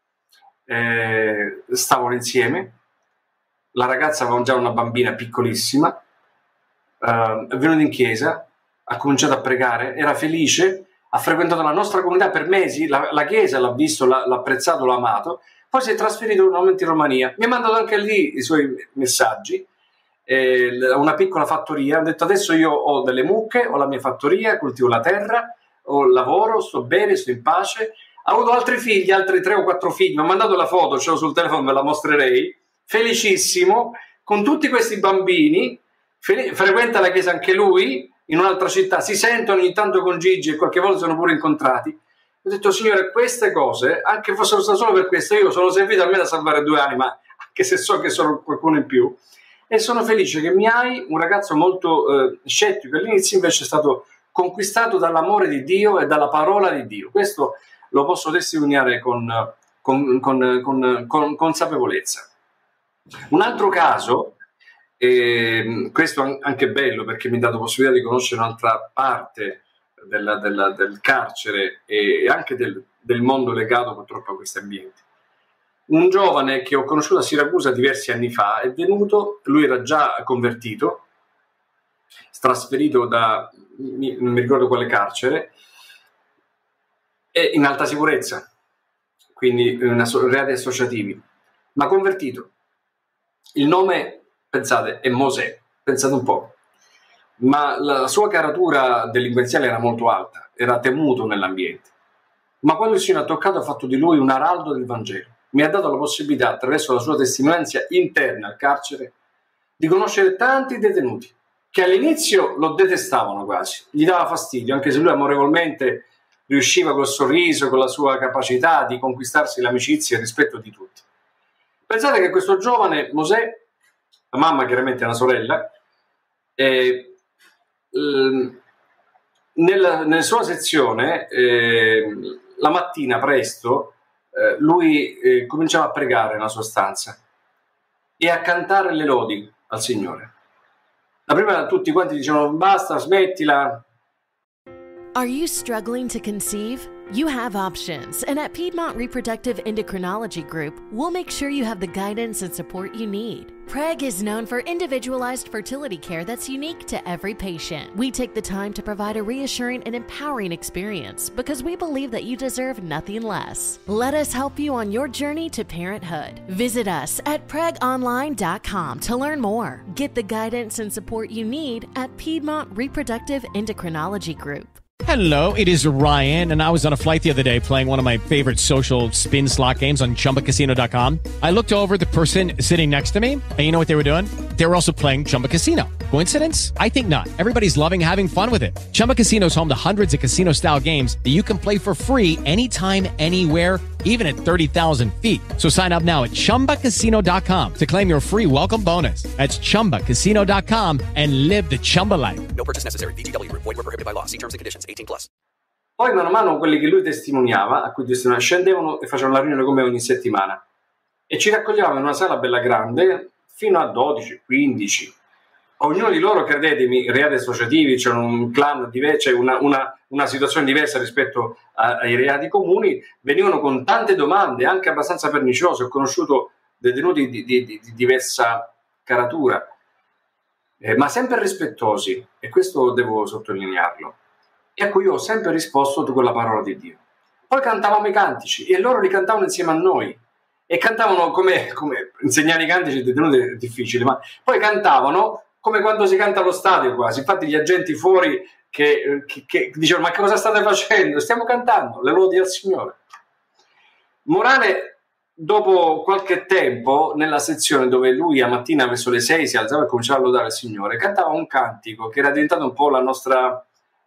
stavano insieme. La ragazza aveva già una bambina piccolissima, è venuta in chiesa, ha cominciato a pregare, era felice, ha frequentato la nostra comunità per mesi, la chiesa l'ha visto, l'ha apprezzato, l'ha amato, poi si è trasferito nuovamente in Romania, mi ha mandato anche lì i suoi messaggi, una piccola fattoria, ha detto: adesso io ho delle mucche, ho la mia fattoria, coltivo la terra, ho lavoro, sto bene, sto in pace. Ha avuto altri figli, altri 3 o 4 figli, mi ha mandato la foto, ce l'ho sul telefono, ve la mostrerei. Felicissimo, con tutti questi bambini, frequenta la chiesa anche lui, in un'altra città, si sentono ogni tanto con Gigi e qualche volta sono pure incontrati. Ho detto: Signore, queste cose, anche fossero solo per questo, io sono servito almeno a salvare 2 anime, anche se so che sono qualcuno in più, e sono felice che mi hai, un ragazzo molto scettico all'inizio, invece è stato conquistato dall'amore di Dio e dalla parola di Dio. Questo lo posso testimoniare con consapevolezza. Un altro caso, questo anche bello perché mi ha dato possibilità di conoscere un'altra parte del carcere e anche del mondo legato purtroppo a questi ambienti. Un giovane che ho conosciuto a Siracusa diversi anni fa è venuto, lui era già convertito, trasferito da non mi ricordo quale carcere, e in alta sicurezza, quindi reati associativi, ma convertito. Il nome, pensate, è Mosè, pensate un po', ma la sua caratura delinquenziale era molto alta, era temuto nell'ambiente, ma quando il Signore ha toccato ha fatto di lui un araldo del Vangelo, mi ha dato la possibilità, attraverso la sua testimonianza interna al carcere, di conoscere tanti detenuti che all'inizio lo detestavano quasi, gli dava fastidio, anche se lui amorevolmente riusciva col sorriso, con la sua capacità di conquistarsi l'amicizia e il rispetto di tutti. Pensate che questo giovane Mosè, la mamma chiaramente è una sorella, nella sua sezione, la mattina presto, lui cominciava a pregare nella sua stanza e a cantare le lodi al Signore. La prima tutti quanti dicevano basta, smettila. Are you struggling to conceive? You have options, and at Piedmont Reproductive Endocrinology Group, we'll make sure you have the guidance and support you need. PREG is known for individualized fertility care that's unique to every patient. We take the time to provide a reassuring and empowering experience because we believe that you deserve nothing less. Let us help you on your journey to parenthood. Visit us at pregonline.com to learn more. Get the guidance and support you need at Piedmont Reproductive Endocrinology Group. Hello, it is Ryan, and I was on a flight the other day playing one of my favorite social spin slot games on ChumbaCasino.com. I looked over at the person sitting next to me, and you know what they were doing? They were also playing Chumba Casino. Coincidence? I think not. Everybody's loving having fun with it. Chumba Casino is home to hundreds of casino-style games that you can play for free anytime, anywhere, even at 30,000 feet. So sign up now at ChumbaCasino.com to claim your free welcome bonus. That's ChumbaCasino.com and live the Chumba life. No purchase necessary. VGW. Void where prohibited by law. See terms and conditions. 18+. Poi man mano quelli che lui testimoniava, a cui testimoniava, scendevano e facevano la riunione con me ogni settimana. E ci raccoglievamo in una sala bella grande fino a 12, 15. Ognuno di loro, credetemi, reati associativi, c'è un clan diverso, c'è una situazione diversa rispetto ai reati comuni, venivano con tante domande, anche abbastanza perniciose. Ho conosciuto detenuti di diversa caratura, ma sempre rispettosi, e questo devo sottolinearlo, e a cui ho sempre risposto con la parola di Dio. Poi cantavamo i cantici, e loro li cantavano insieme a noi, e cantavano come insegnare i cantici ai detenuti è difficile, ma poi cantavano come quando si canta allo stadio quasi. Infatti gli agenti fuori che dicevano ma che cosa state facendo? Stiamo cantando le lodi al Signore. Morale, dopo qualche tempo, nella sezione dove lui a mattina verso le 6 si alzava e cominciava a lodare il Signore, cantava un cantico che era diventato un po' la nostra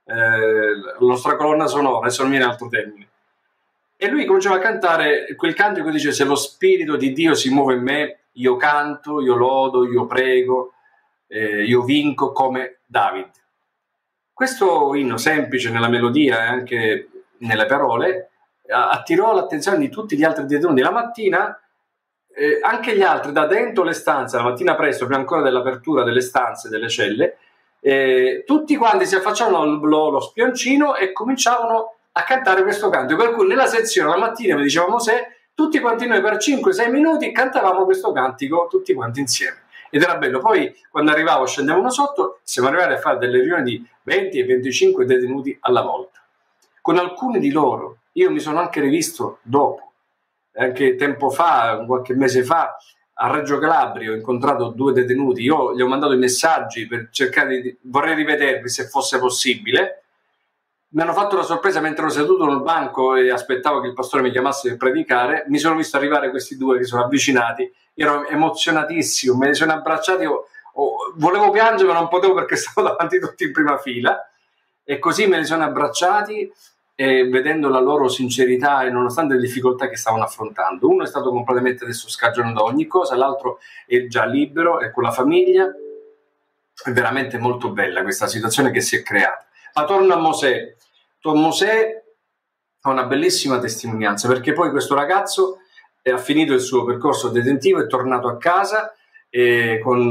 colonna sonora, adesso non viene altro termine. E lui cominciava a cantare quel cantico che dice: se lo Spirito di Dio si muove in me, io canto, io lodo, io prego, io vinco come David. Questo inno semplice nella melodia e anche nelle parole attirò l'attenzione di tutti gli altri detenuti. La mattina anche gli altri da dentro le stanze, la mattina presto, prima ancora dell'apertura delle stanze, delle celle, tutti quanti si affacciavano lo spioncino e cominciavano a cantare questo canto. Per cui nella sezione la mattina, mi diceva Mosè, tutti quanti noi per 5-6 minuti cantavamo questo cantico tutti quanti insieme. Ed era bello. Poi quando arrivavo scendevano sotto, siamo arrivati a fare delle riunioni di 20 e 25 detenuti alla volta. Con alcuni di loro io mi sono anche rivisto dopo, anche tempo fa, qualche mese fa, a Reggio Calabria ho incontrato 2 detenuti. Io gli ho mandato i messaggi per cercare vorrei rivedervi se fosse possibile. Mi hanno fatto una sorpresa mentre ero seduto nel banco e aspettavo che il pastore mi chiamasse per predicare. Mi sono visto arrivare questi 2 che sono avvicinati. Io ero emozionatissimo, me li sono abbracciati, volevo piangere ma non potevo perché stavo davanti tutti in prima fila, e così me li sono abbracciati, e vedendo la loro sincerità e nonostante le difficoltà che stavano affrontando. Uno è stato completamente adesso scagionato da ogni cosa, l'altro è già libero, è con la famiglia. È veramente molto bella questa situazione che si è creata. Ma torno a Mosè. Mosè ha una bellissima testimonianza, perché poi questo ragazzo ha finito il suo percorso detentivo, è tornato a casa con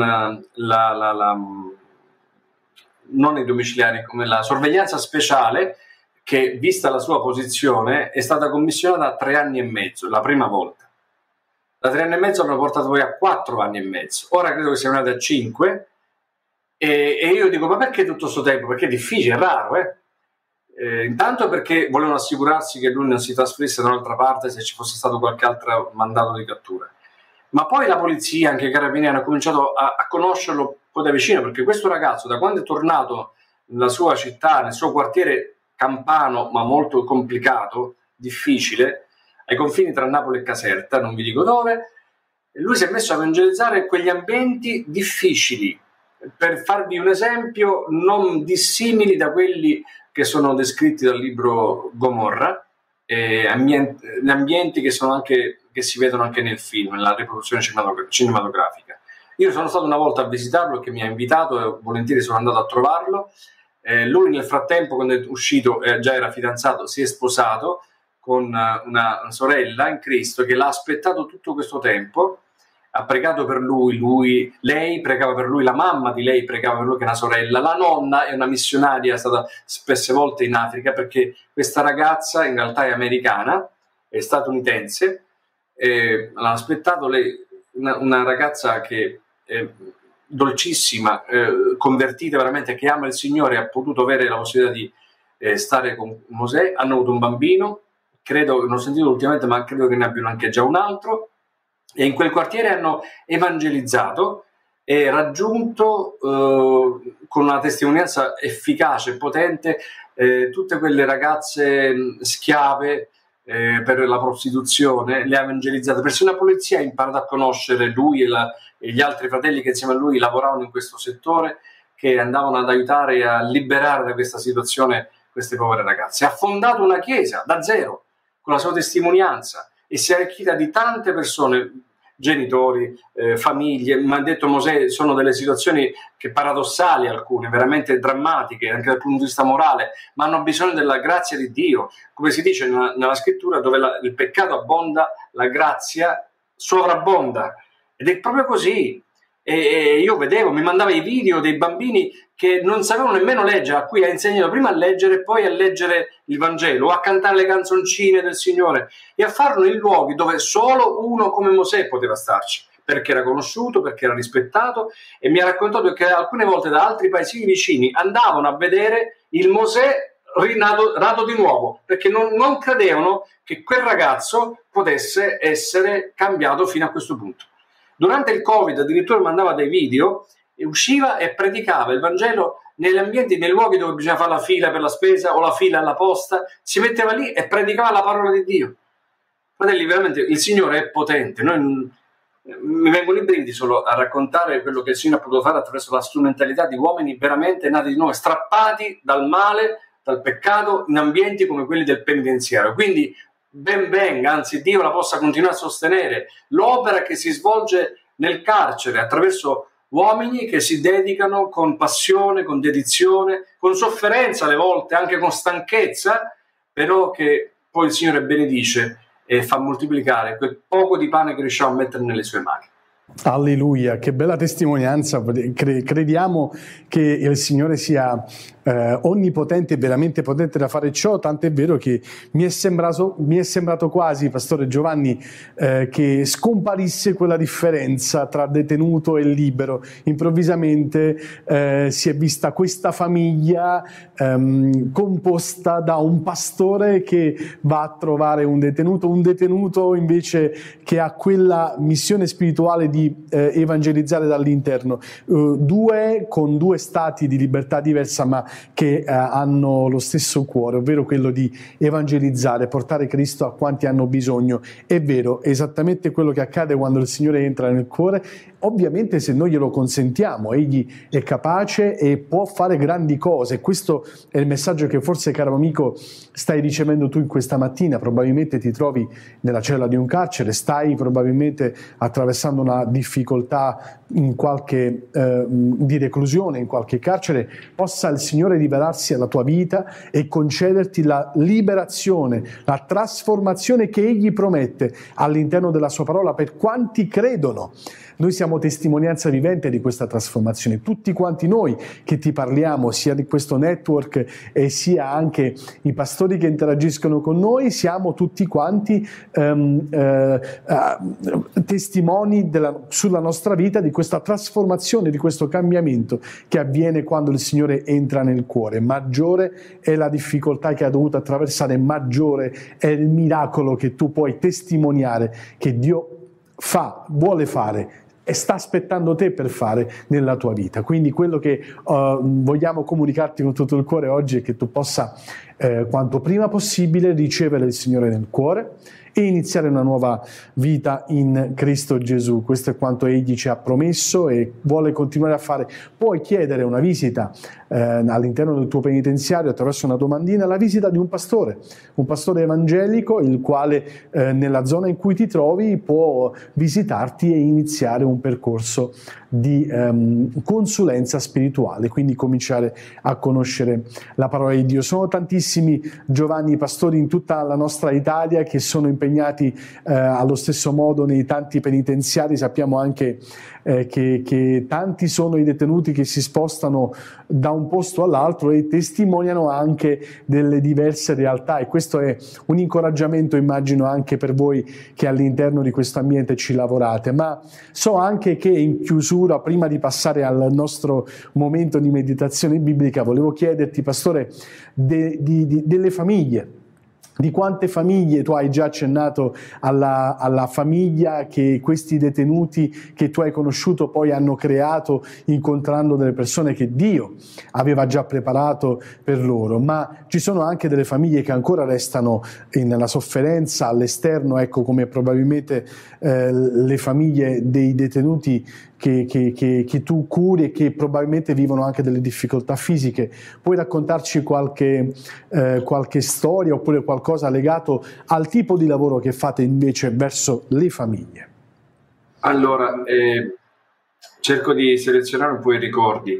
non i domiciliari, come la sorveglianza speciale, che vista la sua posizione è stata commissionata a 3 anni e mezzo, la prima volta. Da 3 anni e mezzo hanno portato poi a 4 anni e mezzo, ora credo che siano andati a 5, e io dico ma perché tutto questo tempo? Perché è difficile, è raro, intanto perché volevano assicurarsi che lui non si trasferisse da un'altra parte se ci fosse stato qualche altro mandato di cattura, ma poi la polizia, anche i carabinieri, hanno cominciato a conoscerlo un po' da vicino, perché questo ragazzo, da quando è tornato nella sua città, nel suo quartiere campano ma molto complicato, difficile, ai confini tra Napoli e Caserta, non vi dico dove, lui si è messo a evangelizzare quegli ambienti difficili. Per farvi un esempio, non dissimili da quelli che sono descritti dal libro Gomorra, ambienti che sono anche, che si vedono anche nel film, nella riproduzione cinematografica. Io sono stato una volta a visitarlo, che mi ha invitato e volentieri sono andato a trovarlo. Lui nel frattempo, quando è uscito, già era fidanzato, si è sposato con una sorella in Cristo che l'ha aspettato tutto questo tempo, ha pregato per lui, lei pregava per lui, la mamma di lei pregava per lui che è una sorella, la nonna è una missionaria, è stata spesse volte in Africa, perché questa ragazza in realtà è americana, è statunitense, l'ha aspettato lei, una ragazza che è dolcissima, convertita veramente, che ama il Signore, ha potuto avere la possibilità di stare con Mosè, hanno avuto un bambino, credo, non ho sentito ultimamente, ma credo che ne abbiano anche già un altro, e in quel quartiere hanno evangelizzato e raggiunto con una testimonianza efficace e potente tutte quelle ragazze schiave per la prostituzione, le ha evangelizzate. Persino la polizia ha imparato a conoscere lui e gli altri fratelli che insieme a lui lavoravano in questo settore, che andavano ad aiutare a liberare da questa situazione queste povere ragazze. Ha fondato una chiesa da zero con la sua testimonianza e si è arricchita di tante persone, genitori, famiglie. Mi ha detto Mosè, sono delle situazioni che paradossali, alcune veramente drammatiche anche dal punto di vista morale, ma hanno bisogno della grazia di Dio, come si dice nella scrittura, dove il peccato abbonda, la grazia sovrabbonda, ed è proprio così. E io vedevo, mi mandava i video dei bambini che non sapevano nemmeno leggere, a cui ha insegnato prima a leggere e poi a leggere il Vangelo, o a cantare le canzoncine del Signore, e a farlo in luoghi dove solo uno come Mosè poteva starci, perché era conosciuto, perché era rispettato. E mi ha raccontato che alcune volte da altri paesini vicini andavano a vedere il Mosè rinato di nuovo, perché non credevano che quel ragazzo potesse essere cambiato fino a questo punto. Durante il Covid addirittura mandava dei video e usciva e predicava il Vangelo negli ambienti, nei luoghi dove bisogna fare la fila per la spesa o la fila alla posta, si metteva lì e predicava la parola di Dio. Fratelli, veramente il Signore è potente. Mi vengono i brividi solo a raccontare quello che il Signore ha potuto fare attraverso la strumentalità di uomini veramente nati di nuovo, strappati dal male, dal peccato, in ambienti come quelli del penitenziario. Quindi ben venga, anzi Dio la possa continuare a sostenere l'opera che si svolge nel carcere attraverso uomini che si dedicano con passione, con dedizione, con sofferenza alle volte, anche con stanchezza, però che poi il Signore benedice e fa moltiplicare quel poco di pane che riusciamo a mettere nelle sue mani. Alleluia, che bella testimonianza. Crediamo che il Signore sia onnipotente e veramente potente da fare ciò, tant'è vero che mi è sembrato quasi, Pastore Giovanni, che scomparisse quella differenza tra detenuto e libero. Improvvisamente si è vista questa famiglia composta da un pastore che va a trovare un detenuto invece che ha quella missione spirituale di evangelizzare dall'interno, con due stati di libertà diversa ma che hanno lo stesso cuore, ovvero quello di evangelizzare, portare Cristo a quanti hanno bisogno. È vero, esattamente quello che accade quando il Signore entra nel cuore. Ovviamente se noi glielo consentiamo, Egli è capace e può fare grandi cose. Questo è il messaggio che forse, caro amico, stai ricevendo tu in questa mattina. Probabilmente ti trovi nella cella di un carcere, stai probabilmente attraversando una difficoltà in qualche di reclusione, in qualche carcere. Possa il Signore liberarsi alla tua vita e concederti la liberazione, la trasformazione che Egli promette all'interno della sua parola per quanti credono. Noi siamo testimonianza vivente di questa trasformazione, tutti quanti noi che ti parliamo, sia di questo network e sia anche i pastori che interagiscono con noi, siamo tutti quanti testimoni sulla nostra vita di questa trasformazione, di questo cambiamento che avviene quando il Signore entra nel cuore. Maggiore è la difficoltà che ha dovuto attraversare, maggiore è il miracolo che tu puoi testimoniare che Dio vuole fare e sta aspettando te per fare nella tua vita. Quindi quello che vogliamo comunicarti con tutto il cuore oggi è che tu possa quanto prima possibile ricevere il Signore nel cuore e iniziare una nuova vita in Cristo Gesù. Questo è quanto Egli ci ha promesso e vuole continuare a fare. Puoi chiedere una visita all'interno del tuo penitenziario attraverso una domandina, la visita di un pastore evangelico, il quale nella zona in cui ti trovi può visitarti e iniziare un percorso di consulenza spirituale, quindi cominciare a conoscere la parola di Dio. Sono tantissimi tantissimi Giovanni pastori in tutta la nostra Italia che sono impegnati allo stesso modo nei tanti penitenziari. Sappiamo anche che tanti sono i detenuti che si spostano da un posto all'altro e testimoniano anche delle diverse realtà, e questo è un incoraggiamento, immagino, anche per voi che all'interno di questo ambiente ci lavorate. Ma so anche che in chiusura, prima di passare al nostro momento di meditazione biblica, volevo chiederti, pastore, delle famiglie. Di quante famiglie, tu hai già accennato alla famiglia che questi detenuti che tu hai conosciuto poi hanno creato incontrando delle persone che Dio aveva già preparato per loro, ma ci sono anche delle famiglie che ancora restano nella sofferenza all'esterno, ecco, come probabilmente le famiglie dei detenuti che tu curi e che probabilmente vivono anche delle difficoltà fisiche. Puoi raccontarci qualche storia oppure qualcosa legato al tipo di lavoro che fate invece verso le famiglie? Allora, cerco di selezionare un po' i ricordi.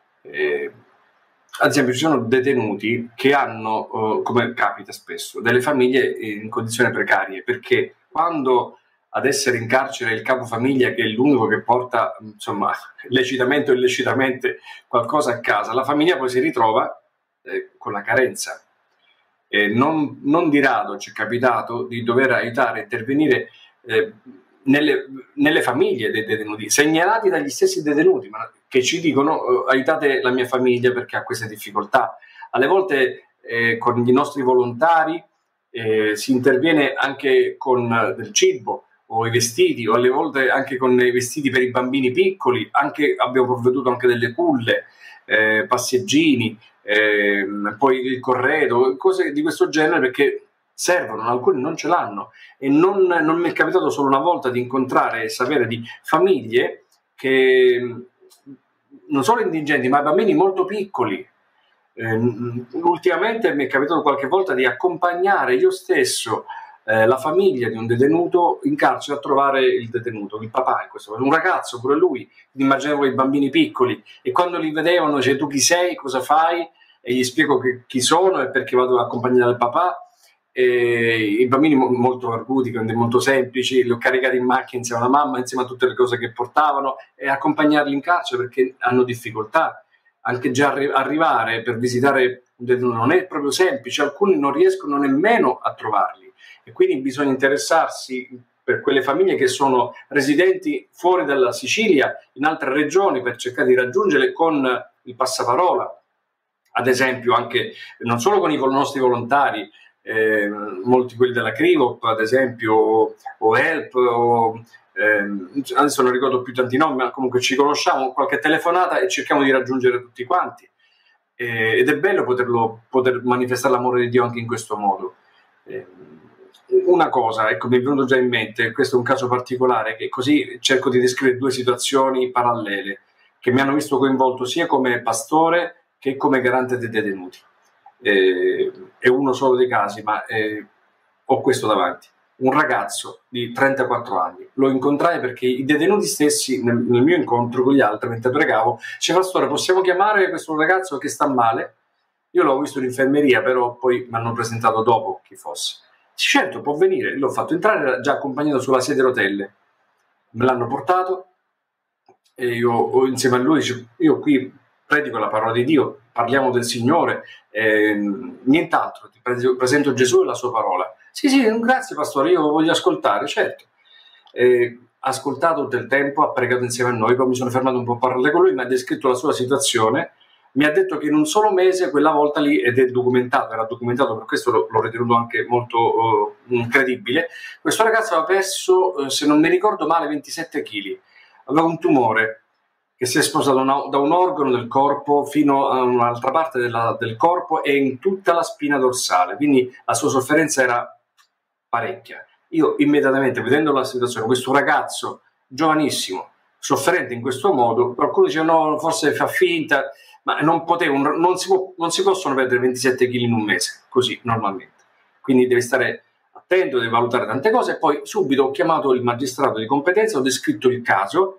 Ad esempio, ci sono detenuti che hanno, come capita spesso, delle famiglie in condizioni precarie, perché quando ad essere in carcere il capofamiglia, che è l'unico che porta, insomma, lecitamente o illecitamente qualcosa a casa, la famiglia poi si ritrova con la carenza. Non di rado ci è capitato di dover aiutare, intervenire nelle famiglie dei detenuti, segnalati dagli stessi detenuti, ma che ci dicono aiutate la mia famiglia perché ha queste difficoltà. Alle volte con i nostri volontari si interviene anche con del cibo o i vestiti, o alle volte anche con i vestiti per i bambini piccoli, abbiamo provveduto anche delle culle, passeggini, poi il corredo, cose di questo genere, perché servono, alcuni non ce l'hanno. E non mi è capitato solo una volta di incontrare e sapere di famiglie che non solo indigenti, ma bambini molto piccoli. Ultimamente mi è capitato qualche volta di accompagnare io stesso la famiglia di un detenuto in carcere a trovare il detenuto, il papà in questo caso, un ragazzo pure lui, immaginavo i bambini piccoli, e quando li vedevano dice tu chi sei, cosa fai, e gli spiego chi sono e perché vado a accompagnare il papà. I bambini molto arguti, molto semplici, li ho caricati in macchina insieme alla mamma, insieme a tutte le cose che portavano, e accompagnarli in carcere perché hanno difficoltà. Anche già arrivare per visitare un detenuto non è proprio semplice, alcuni non riescono nemmeno a trovarli, e quindi bisogna interessarsi per quelle famiglie che sono residenti fuori dalla Sicilia, in altre regioni, per cercare di raggiungerle con il passaparola, ad esempio anche non solo con i nostri volontari, molti quelli della Crivop ad esempio, o Help, adesso non ricordo più tanti nomi, ma comunque ci conosciamo, qualche telefonata e cerchiamo di raggiungere tutti quanti, ed è bello poter manifestare l'amore di Dio anche in questo modo. Una cosa, ecco, mi è venuto già in mente, questo è un caso particolare, che così cerco di descrivere due situazioni parallele che mi hanno visto coinvolto sia come pastore che come garante dei detenuti. È uno solo dei casi, ma ho questo davanti. Un ragazzo di 34 anni, lo incontrai perché i detenuti stessi nel mio incontro con gli altri, mentre pregavo, diceva: pastore, possiamo chiamare questo ragazzo che sta male? Io l'ho visto in infermeria, però poi mi hanno presentato dopo chi fosse. Certo, può venire. L'ho fatto entrare, era già accompagnato sulla sedia a rotelle, me l'hanno portato e io insieme a lui io qui predico la parola di Dio, parliamo del Signore, nient'altro, ti presento Gesù e la sua parola. Sì, grazie pastore, io voglio ascoltare, certo. Ha ascoltato tutto il tempo, ha pregato insieme a noi, poi mi sono fermato un po' a parlare con lui, mi ha descritto la sua situazione, mi ha detto che in un solo mese quella volta lì, ed è documentato, era documentato, per questo l'ho ritenuto anche molto incredibile, questo ragazzo aveva perso, se non mi ricordo male, 27 kg, aveva un tumore che si è spostato da un organo del corpo fino a un'altra parte del corpo e in tutta la spina dorsale, quindi la sua sofferenza era parecchia. Io immediatamente, vedendo la situazione, questo ragazzo giovanissimo, sofferente in questo modo, qualcuno dice no, forse fa finta, ma non si possono perdere 27 kg in un mese, così normalmente. Quindi devi stare attento, devi valutare tante cose. E poi subito ho chiamato il magistrato di competenza, ho descritto il caso,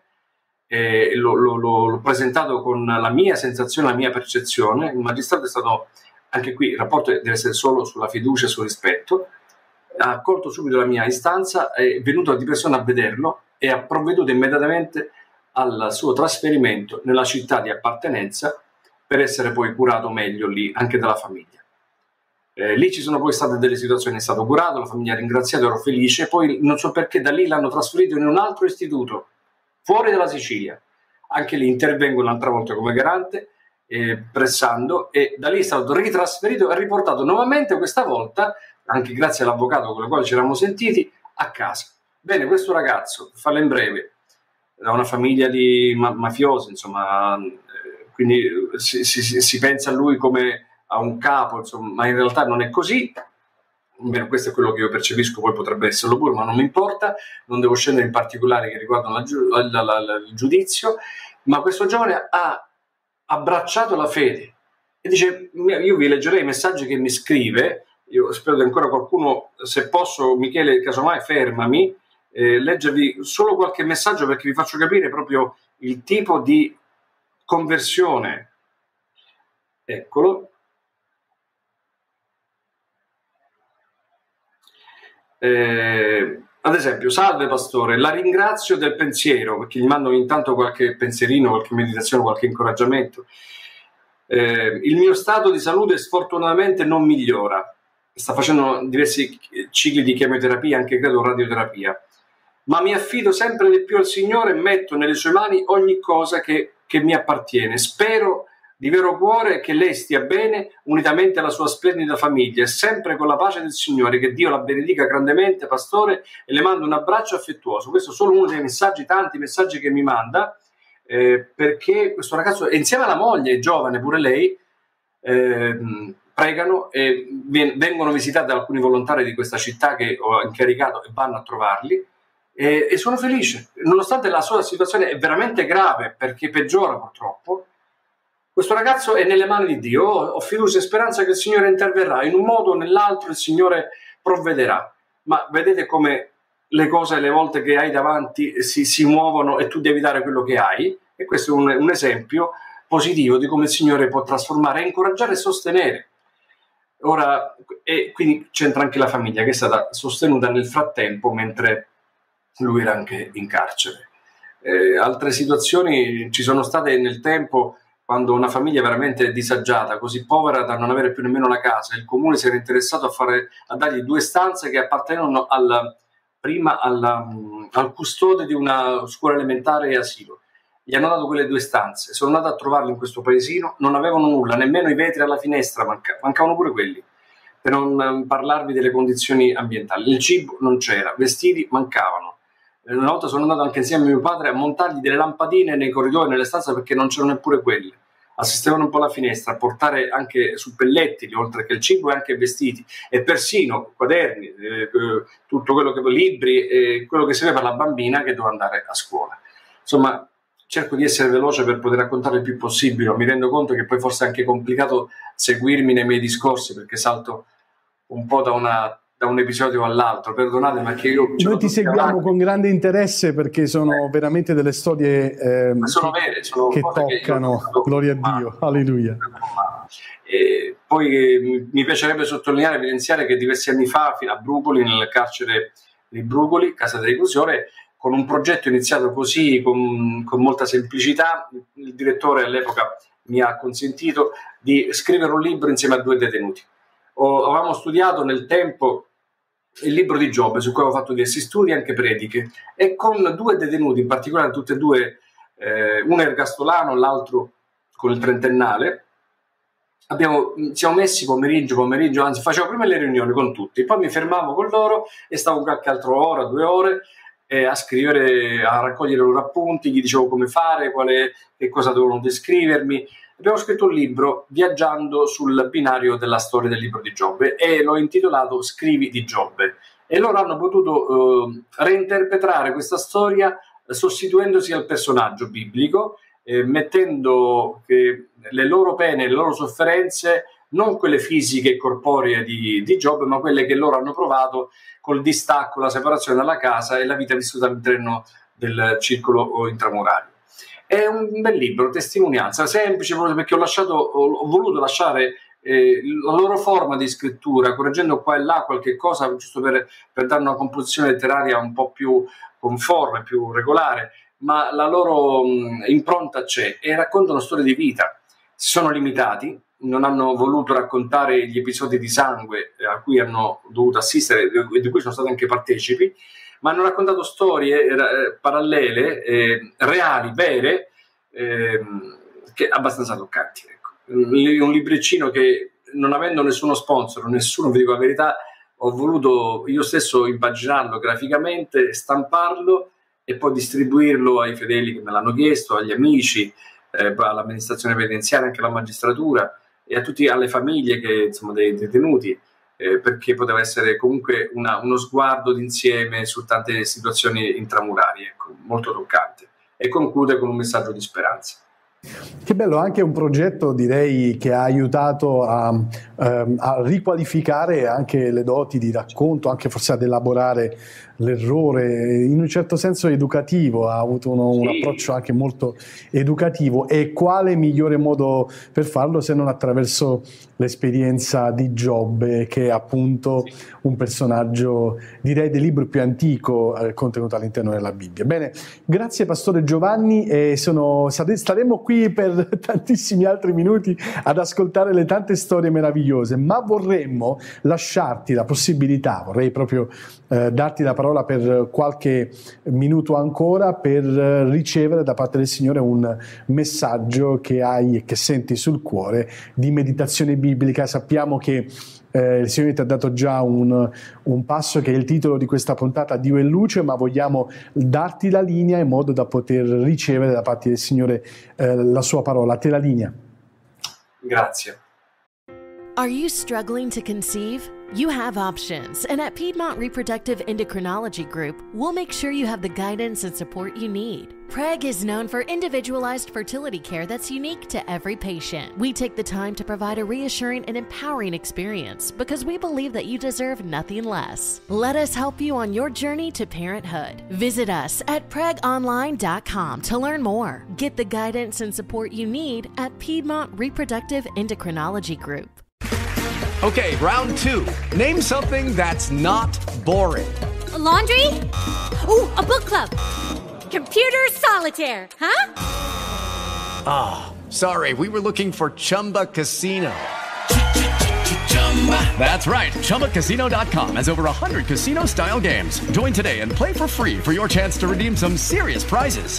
l'ho presentato con la mia sensazione, la mia percezione. Il magistrato è stato anche qui il rapporto deve essere solo sulla fiducia e sul rispetto, ha accolto subito la mia istanza, è venuto di persona a vederlo e ha provveduto immediatamente al suo trasferimento nella città di appartenenza per essere poi curato meglio lì anche dalla famiglia. Lì ci sono poi state delle situazioni, è stato curato, la famiglia ha ringraziato, ero felice, poi non so perché da lì l'hanno trasferito in un altro istituto fuori dalla Sicilia, anche lì intervengo un'altra volta come garante, pressando, e da lì è stato ritrasferito e riportato nuovamente, questa volta anche grazie all'avvocato con il quale ci eravamo sentiti, a casa. Bene, questo ragazzo, per farla in breve, da una famiglia di mafiosi, insomma, quindi si pensa a lui come a un capo, insomma, ma in realtà non è così. Bene, questo è quello che io percepisco, poi potrebbe esserlo pure, ma non mi importa, non devo scendere in particolari che riguardano il giudizio, ma questo giovane ha abbracciato la fede e dice, io vi leggerei i messaggi che mi scrive, io spero che ancora qualcuno, se posso, Michele, casomai fermami, leggervi solo qualche messaggio perché vi faccio capire proprio il tipo di conversione. Eccolo. Ad esempio, salve pastore, la ringrazio del pensiero, perché gli mando ogni tanto qualche pensierino, qualche meditazione, qualche incoraggiamento. Il mio stato di salute sfortunatamente non migliora, sta facendo diversi cicli di chemioterapia, anche credo radioterapia, ma mi affido sempre di più al Signore e metto nelle sue mani ogni cosa che mi appartiene. Spero di vero cuore che lei stia bene unitamente alla sua splendida famiglia e sempre con la pace del Signore. Che Dio la benedica grandemente, pastore, e le mando un abbraccio affettuoso. Questo è solo uno dei messaggi, tanti messaggi che mi manda, perché questo ragazzo, insieme alla moglie, è giovane pure lei, pregano e vengono visitate da alcuni volontari di questa città che ho incaricato e vanno a trovarli, e sono felice, nonostante la sua situazione è veramente grave, perché peggiora purtroppo. Questo ragazzo è nelle mani di Dio, ho fiducia e speranza che il Signore interverrà, in un modo o nell'altro il Signore provvederà. Ma vedete come le cose, le volte che hai davanti, si muovono e tu devi dare quello che hai, e questo è un esempio positivo di come il Signore può trasformare, incoraggiare e sostenere. Ora, e quindi c'entra anche la famiglia, che è stata sostenuta nel frattempo mentre lui era anche in carcere. Altre situazioni ci sono state nel tempo, quando una famiglia veramente disagiata, così povera da non avere più nemmeno la casa, il comune si era interessato a dargli 2 stanze che appartenevano al custode di una scuola elementare e asilo. Gli hanno dato quelle 2 stanze, sono andato a trovarli in questo paesino, non avevano nulla, nemmeno i vetri alla finestra, mancavano pure quelli, per non parlarvi delle condizioni ambientali. Il cibo non c'era, vestiti mancavano. Una volta sono andato anche insieme a mio padre a montargli delle lampadine nei corridoi, nelle stanze, perché non c'erano neppure quelle. Assistevano un po' alla finestra, a portare anche suppellettili, oltre che il cibo, e anche vestiti, e persino quaderni, tutto quello che libri, quello che serve per la bambina che doveva andare a scuola. Insomma, cerco di essere veloce per poter raccontare il più possibile. Mi rendo conto che poi forse è anche complicato seguirmi nei miei discorsi, perché salto un po' da un episodio all'altro, perdonate, ma che noi ti seguiamo con grande interesse, perché sono veramente delle storie sono vere, sono che toccano, gloria a Dio, alleluia. Poi mi piacerebbe sottolineare, evidenziare che diversi anni fa, fino a Brucoli, nel carcere di Brucoli, casa di reclusione, con un progetto iniziato così, con molta semplicità, il direttore all'epoca mi ha consentito di scrivere un libro insieme a 2 detenuti. Avevamo studiato nel tempo il libro di Giobbe, su cui avevo fatto diversi studi, anche prediche, e con 2 detenuti, in particolare tutte e 2, uno ergastolano, l'altro con il trentennale, siamo messi pomeriggio, anzi facevo prima le riunioni con tutti, poi mi fermavo con loro e stavo qualche altra ora, 2 ore, a scrivere, a raccogliere i loro appunti, gli dicevo come fare, che cosa dovevano descrivermi. Abbiamo scritto un libro viaggiando sul binario della storia del libro di Giobbe, e l'ho intitolato Scrivi di Giobbe, e loro hanno potuto reinterpretare questa storia sostituendosi al personaggio biblico, mettendo le loro pene, le loro sofferenze, non quelle fisiche e corporee di Giobbe, ma quelle che loro hanno provato col distacco, la separazione dalla casa e la vita vissuta all'interno del circolo intramurario. È un bel libro, testimonianza, semplice, perché ho voluto lasciare la loro forma di scrittura, correggendo qua e là qualche cosa, giusto per dare una composizione letteraria un po' più conforme, più regolare, ma la loro impronta c'è e raccontano storie di vita. Si sono limitati, non hanno voluto raccontare gli episodi di sangue a cui hanno dovuto assistere e di cui sono stati anche partecipi, ma hanno raccontato storie parallele, reali, vere, che abbastanza toccanti. Ecco. Un libricino che, non avendo nessuno sponsor, nessuno, vi dico la verità, ho voluto io stesso impaginarlo graficamente, stamparlo e poi distribuirlo ai fedeli che me l'hanno chiesto, agli amici, all'amministrazione penitenziaria, anche alla magistratura e a tutti, alle famiglie che, insomma, dei detenuti, perché poteva essere comunque uno sguardo d'insieme su tante situazioni intramurali, ecco, molto toccante, e conclude con un messaggio di speranza. Che bello, anche un progetto, direi, che ha aiutato a riqualificare anche le doti di racconto, anche forse ad elaborare l'errore, in un certo senso educativo, ha avuto un approccio anche molto educativo. E quale migliore modo per farlo se non attraverso l'esperienza di Giobbe, che è appunto un personaggio, direi, del libro più antico contenuto all'interno della Bibbia. Bene, grazie Pastore Giovanni, e staremo qui per tantissimi altri minuti ad ascoltare le tante storie meravigliose, ma vorremmo lasciarti la possibilità, vorrei proprio darti la parola per qualche minuto ancora per ricevere da parte del Signore un messaggio che hai e che senti sul cuore di meditazione biblica. Sappiamo che il Signore ti ha dato già un passo che è il titolo di questa puntata, Dio è luce, ma vogliamo darti la linea in modo da poter ricevere da parte del Signore la sua parola. A te la linea. Grazie. Are you struggling to conceive? You have options, and at Piedmont Reproductive Endocrinology Group, we'll make sure you have the guidance and support you need. PREG is known for individualized fertility care that's unique to every patient. We take the time to provide a reassuring and empowering experience because we believe that you deserve nothing less. Let us help you on your journey to parenthood. Visit us at pregonline.com to learn more. Get the guidance and support you need at Piedmont Reproductive Endocrinology Group. Okay, round two. Name something that's not boring. A laundry? Ooh, a book club. Computer solitaire, huh? Ah, sorry, we were looking for Chumba Casino. That's right, ChumbaCasino.com has over 100 casino-style games. Join today and play for free for your chance to redeem some serious prizes.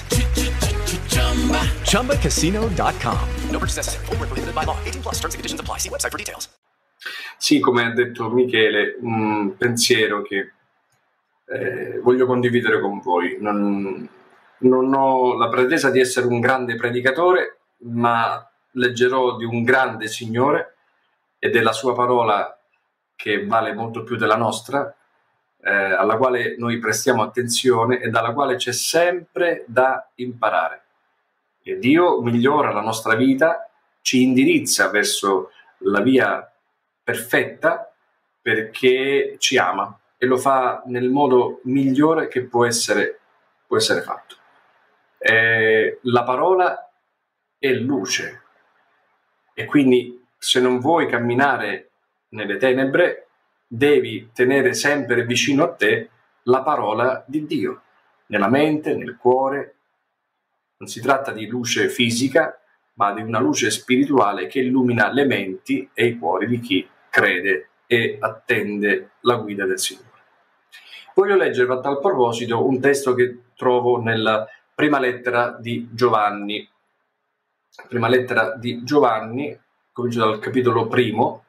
ChumbaCasino.com. No purchase necessary. Void where prohibited by law. 18+ terms and conditions apply. See website for details. Sì, come ha detto Michele, un pensiero che voglio condividere con voi. Non ho la pretesa di essere un grande predicatore, ma leggerò di un grande Signore e della sua parola, che vale molto più della nostra, alla quale noi prestiamo attenzione e dalla quale c'è sempre da imparare. E Dio migliora la nostra vita, ci indirizza verso la via perfetta perché ci ama e lo fa nel modo migliore che può essere fatto. La parola è luce e quindi, se non vuoi camminare nelle tenebre, devi tenere sempre vicino a te la parola di Dio, nella mente, nel cuore. Non si tratta di luce fisica, ma di una luce spirituale che illumina le menti e i cuori di chi crede e attende la guida del Signore. Voglio leggere a tal proposito un testo che trovo nella prima lettera di Giovanni. Prima lettera di Giovanni, comincio dal capitolo 1,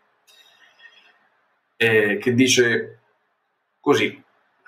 che dice così: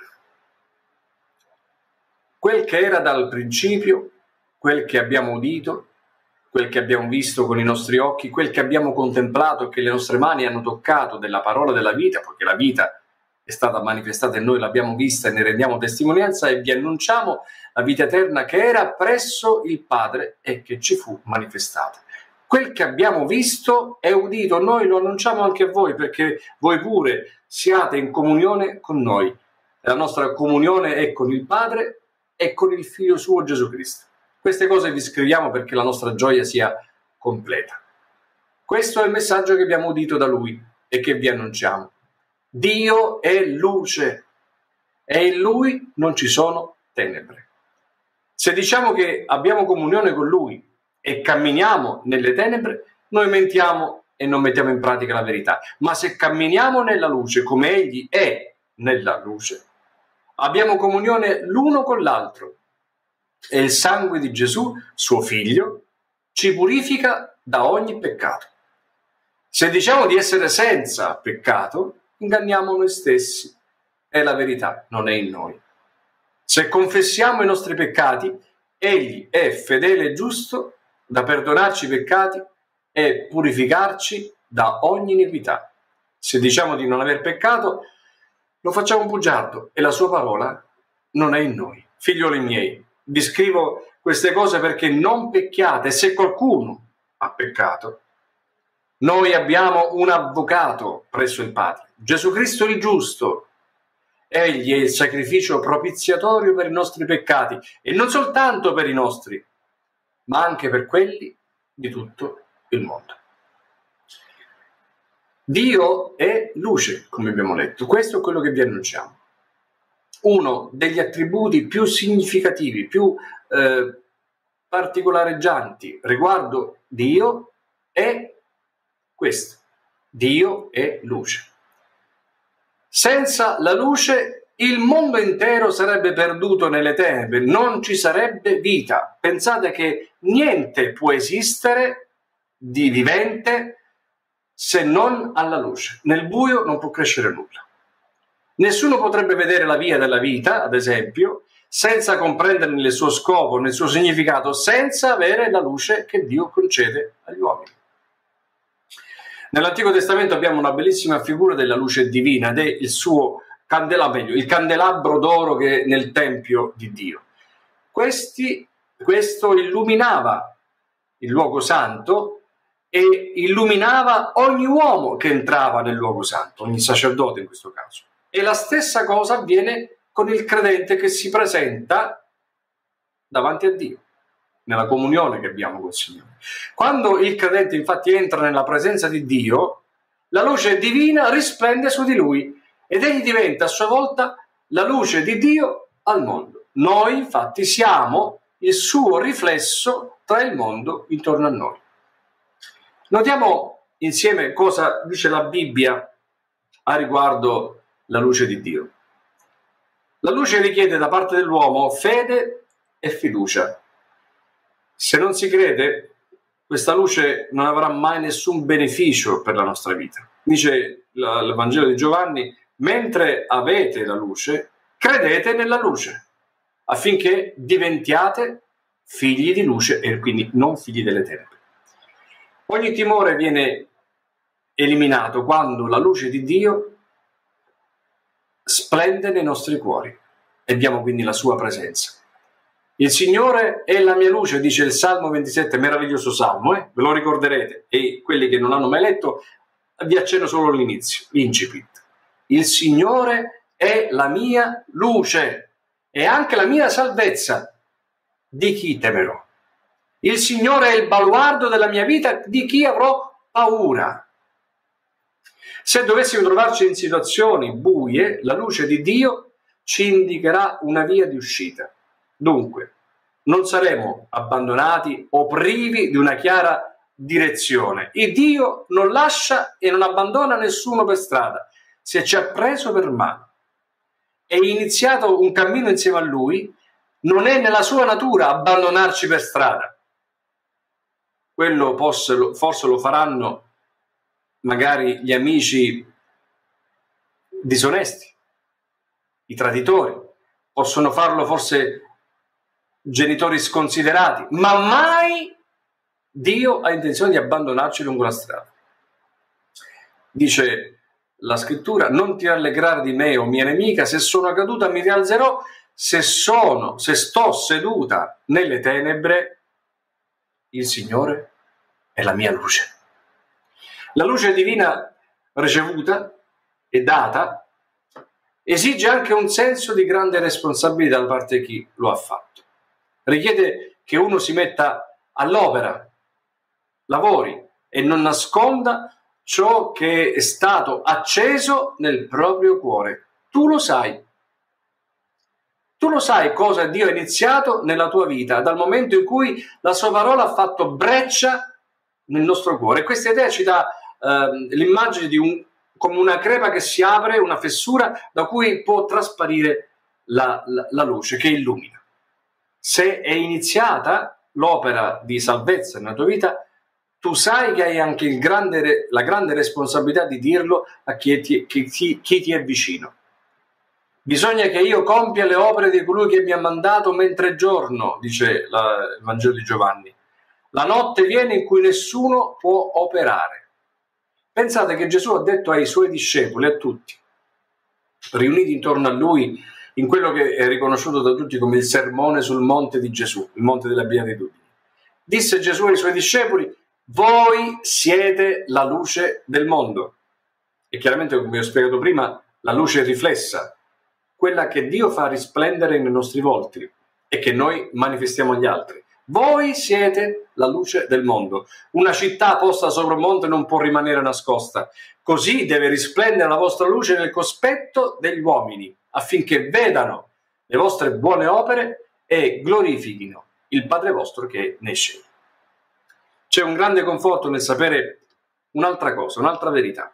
quel che era dal principio, quel che abbiamo udito, quel che abbiamo visto con i nostri occhi, quel che abbiamo contemplato, che le nostre mani hanno toccato della parola della vita, perché la vita è stata manifestata e noi l'abbiamo vista e ne rendiamo testimonianza, e vi annunciamo la vita eterna che era presso il Padre e che ci fu manifestata. Quel che abbiamo visto e udito, noi lo annunciamo anche a voi, perché voi pure siate in comunione con noi. La nostra comunione è con il Padre e con il Figlio suo Gesù Cristo. Queste cose vi scriviamo perché la nostra gioia sia completa. Questo è il messaggio che abbiamo udito da Lui e che vi annunciamo. Dio è luce e in Lui non ci sono tenebre. Se diciamo che abbiamo comunione con Lui e camminiamo nelle tenebre, noi mentiamo e non mettiamo in pratica la verità. Ma se camminiamo nella luce come Egli è nella luce, abbiamo comunione l'uno con l'altro e il sangue di Gesù, suo Figlio, ci purifica da ogni peccato. Se diciamo di essere senza peccato, inganniamo noi stessi e la verità non è in noi. Se confessiamo i nostri peccati, Egli è fedele e giusto da perdonarci i peccati e purificarci da ogni iniquità. Se diciamo di non aver peccato, lo facciamo un bugiardo e la sua parola non è in noi. Figlioli miei, vi scrivo queste cose perché non pecchiate. Se qualcuno ha peccato, noi abbiamo un avvocato presso il Padre, Gesù Cristo il giusto. Egli è il sacrificio propiziatorio per i nostri peccati, e non soltanto per i nostri, ma anche per quelli di tutto il mondo. Dio è luce, come abbiamo letto. Questo è quello che vi annunciamo. Uno degli attributi più significativi, più particolareggianti riguardo Dio è questo: Dio è luce. Senza la luce il mondo intero sarebbe perduto nelle tenebre, non ci sarebbe vita. Pensate che niente può esistere di vivente se non alla luce. Nel buio non può crescere nulla. Nessuno potrebbe vedere la via della vita, ad esempio, senza comprenderne il suo scopo, nel suo significato, senza avere la luce che Dio concede agli uomini. Nell'Antico Testamento abbiamo una bellissima figura della luce divina ed è il suo candelabro, il candelabro d'oro che è nel Tempio di Dio. Questo illuminava il luogo santo e illuminava ogni uomo che entrava nel luogo santo, ogni sacerdote in questo caso. E la stessa cosa avviene con il credente che si presenta davanti a Dio, nella comunione che abbiamo col Signore. Quando il credente infatti entra nella presenza di Dio, la luce divina risplende su di lui ed egli diventa a sua volta la luce di Dio al mondo. Noi infatti siamo il suo riflesso tra il mondo intorno a noi. Notiamo insieme cosa dice la Bibbia a riguardo la luce di Dio. La luce richiede da parte dell'uomo fede e fiducia. Se non si crede, questa luce non avrà mai nessun beneficio per la nostra vita. Dice il Vangelo di Giovanni: mentre avete la luce, credete nella luce, affinché diventiate figli di luce e quindi non figli delle tenebre. Ogni timore viene eliminato quando la luce di Dio splende nei nostri cuori e abbiamo quindi la sua presenza. Il Signore è la mia luce, dice il Salmo 27, meraviglioso Salmo, ve lo ricorderete, e quelli che non hanno mai letto vi accenno solo l'inizio, l'incipit. Il Signore è la mia luce e anche la mia salvezza. Di chi temerò? Il Signore è il baluardo della mia vita, di chi avrò paura? Se dovessimo trovarci in situazioni buie, la luce di Dio ci indicherà una via di uscita. Dunque, non saremo abbandonati o privi di una chiara direzione. Il Dio non lascia e non abbandona nessuno per strada. Se ci ha preso per mano e iniziato un cammino insieme a Lui, non è nella sua natura abbandonarci per strada. Quello forse lo faranno magari gli amici disonesti, i traditori, possono farlo forse genitori sconsiderati, ma mai Dio ha intenzione di abbandonarci lungo la strada. Dice la scrittura: non ti rallegrare di me, o mia nemica, se sono caduta mi rialzerò, se sto seduta nelle tenebre, il Signore è la mia luce. La luce divina ricevuta e data esige anche un senso di grande responsabilità da parte di chi lo ha fatto. Richiede che uno si metta all'opera, lavori e non nasconda ciò che è stato acceso nel proprio cuore. Tu lo sai. Tu lo sai cosa Dio ha iniziato nella tua vita dal momento in cui la sua parola ha fatto breccia nel nostro cuore. Questa idea ci dà l'immagine come una crepa che si apre, una fessura da cui può trasparire la luce che illumina. Se è iniziata l'opera di salvezza nella tua vita, tu sai che hai anche la grande responsabilità di dirlo a chi ti è vicino. Bisogna che io compia le opere di colui che mi ha mandato mentre è giorno, dice il Vangelo di Giovanni. La notte viene in cui nessuno può operare. Pensate che Gesù ha detto ai suoi discepoli, a tutti, riuniti intorno a lui, in quello che è riconosciuto da tutti come il sermone sul monte di Gesù, il monte della Beatitudine. Disse Gesù ai suoi discepoli: voi siete la luce del mondo. E chiaramente, come vi ho spiegato prima, la luce è riflessa, quella che Dio fa risplendere nei nostri volti e che noi manifestiamo agli altri. Voi siete la luce del mondo. Una città posta sopra un monte non può rimanere nascosta. Così deve risplendere la vostra luce nel cospetto degli uomini, affinché vedano le vostre buone opere e glorifichino il Padre vostro che è nei cieli. C'è un grande conforto nel sapere un'altra cosa, un'altra verità.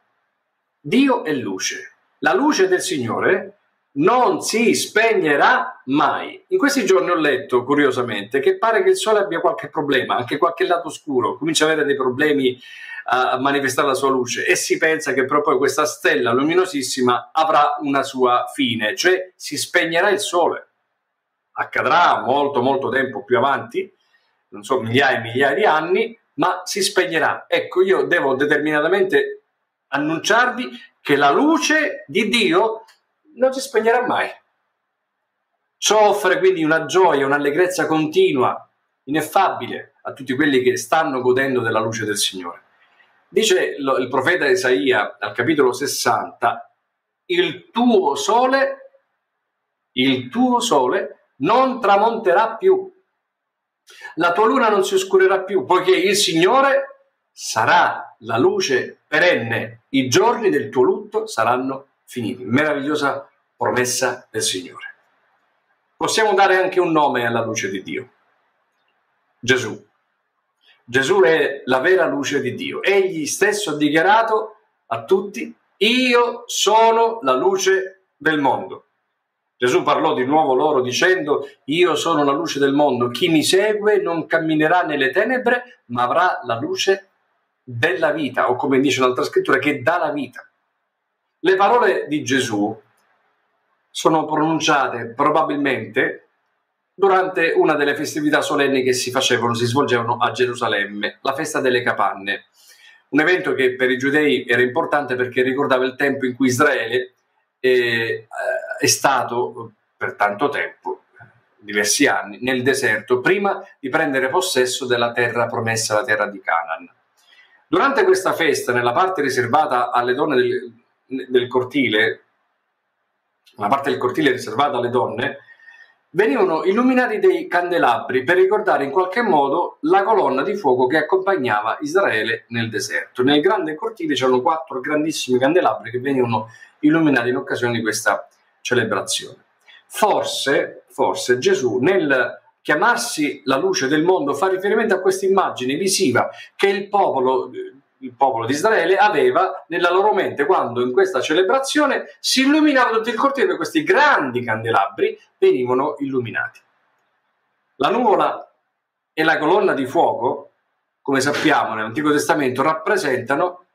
Dio è luce. La luce del Signore non si spegnerà mai. In questi giorni ho letto, curiosamente, che pare che il Sole abbia qualche problema, anche qualche lato oscuro, comincia ad avere dei problemi a manifestare la sua luce, e si pensa che proprio questa stella luminosissima avrà una sua fine, cioè si spegnerà il Sole. Accadrà molto molto tempo più avanti, non so, migliaia e migliaia di anni, ma si spegnerà. Ecco, io devo determinatamente annunciarvi che la luce di Dio non si spegnerà mai. Ciò offre quindi una gioia, un'allegrezza continua, ineffabile a tutti quelli che stanno godendo della luce del Signore. Dice il profeta Isaia al capitolo 60: il tuo sole non tramonterà più, la tua luna non si oscurerà più, poiché il Signore sarà la luce perenne, i giorni del tuo lutto saranno finiti. Meravigliosa promessa del Signore. Possiamo dare anche un nome alla luce di Dio: Gesù. Gesù è la vera luce di Dio. Egli stesso ha dichiarato a tutti: io sono la luce del mondo. Gesù parlò di nuovo loro dicendo: io sono la luce del mondo, chi mi segue non camminerà nelle tenebre, ma avrà la luce della vita, o come dice un'altra scrittura, che dà la vita. Le parole di Gesù sono pronunciate probabilmente durante una delle festività solenni che si svolgevano a Gerusalemme, la festa delle capanne, un evento che per i giudei era importante perché ricordava il tempo in cui Israele è stato per tanto tempo, diversi anni, nel deserto, prima di prendere possesso della terra promessa, la terra di Canaan. Durante questa festa, nella parte riservata alle donne del cortile, la parte del cortile riservata alle donne, venivano illuminati dei candelabri per ricordare in qualche modo la colonna di fuoco che accompagnava Israele nel deserto. Nel grande cortile c'erano 4 grandissimi candelabri che venivano illuminati in occasione di questa celebrazione. Forse Gesù, nel chiamarsi la luce del mondo, fa riferimento a questa immagine visiva che il popolo di Israele aveva nella loro mente quando in questa celebrazione si illuminava tutto il cortile, per questi grandi candelabri venivano illuminati. La nuvola e la colonna di fuoco, come sappiamo nell'Antico Testamento, rappresentavano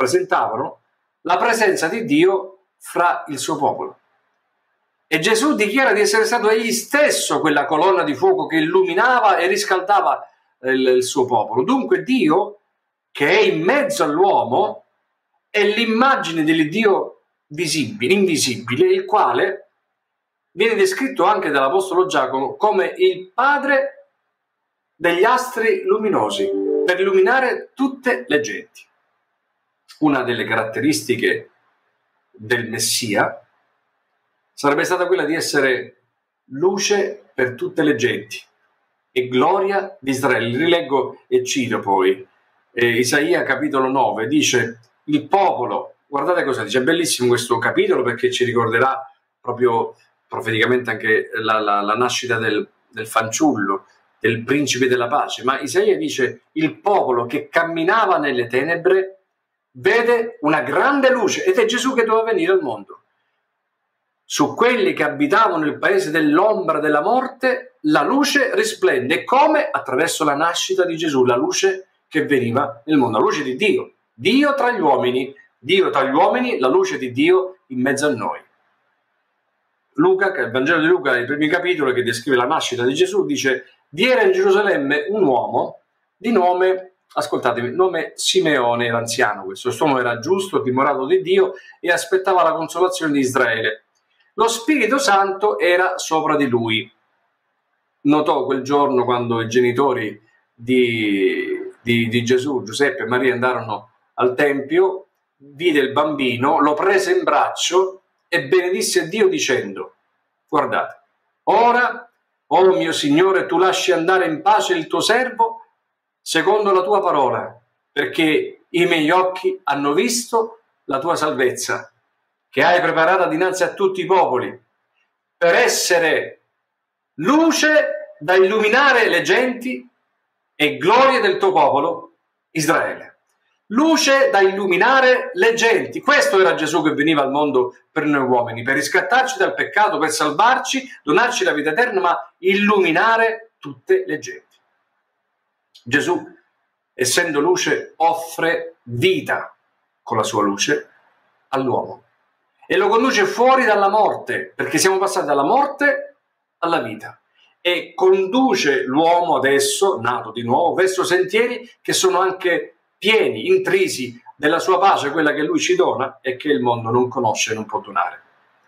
la presenza di Dio fra il suo popolo. E Gesù dichiara di essere stato egli stesso quella colonna di fuoco che illuminava e riscaldava il suo popolo. Dunque Dio, che è in mezzo all'uomo, è l'immagine dell'Iddio invisibile, il quale viene descritto anche dall'Apostolo Giacomo come il padre degli astri luminosi, per illuminare tutte le genti. Una delle caratteristiche del Messia sarebbe stata quella di essere luce per tutte le genti e gloria di Israele. Rileggo e cito poi Isaia capitolo 9 dice: il popolo, guardate cosa dice, è bellissimo questo capitolo perché ci ricorderà proprio profeticamente anche la nascita del fanciullo, del principe della pace. Ma Isaia dice: il popolo che camminava nelle tenebre vede una grande luce, ed è Gesù che doveva venire al mondo. Su quelli che abitavano nel paese dell'ombra della morte la luce risplende. Come? Attraverso la nascita di Gesù, la luce che veniva nel mondo, la luce di Dio, Dio tra gli uomini, la luce di Dio in mezzo a noi. Luca, che è il Vangelo di Luca, nei primi capitoli, che descrive la nascita di Gesù, dice: vi era in Gerusalemme un uomo di nome, ascoltatemi, nome Simeone, era anziano. Quest'uomo era giusto, timorato di Dio e aspettava la consolazione di Israele. Lo Spirito Santo era sopra di lui. Notò quel giorno, quando i genitori di Gesù, Giuseppe e Maria, andarono al Tempio, vide il bambino, lo prese in braccio e benedisse Dio dicendo: guardate, ora, oh mio Signore, tu lasci andare in pace il tuo servo secondo la tua parola, perché i miei occhi hanno visto la tua salvezza, che hai preparata dinanzi a tutti i popoli, per essere luce da illuminare le genti e gloria del tuo popolo Israele. Luce da illuminare le genti. Questo era Gesù che veniva al mondo per noi uomini, per riscattarci dal peccato, per salvarci, donarci la vita eterna, ma illuminare tutte le genti. Gesù, essendo luce, offre vita con la sua luce all'uomo e lo conduce fuori dalla morte, perché siamo passati dalla morte alla vita, e conduce l'uomo adesso, nato di nuovo, verso sentieri che sono anche pieni, intrisi della sua pace, quella che lui ci dona e che il mondo non conosce e non può donare.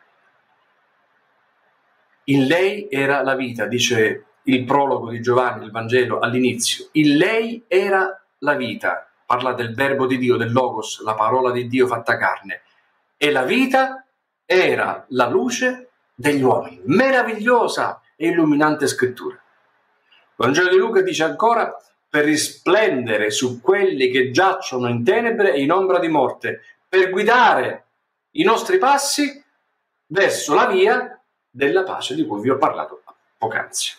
In lei era la vita, dice il prologo di Giovanni, il Vangelo, all'inizio. In lei era la vita, parla del verbo di Dio, del Logos, la parola di Dio fatta carne. E la vita era la luce degli uomini. Meravigliosa e illuminante scrittura. Il Vangelo di Luca dice ancora: per risplendere su quelli che giacciono in tenebre e in ombra di morte, per guidare i nostri passi verso la via della pace di cui vi ho parlato poc'anzi.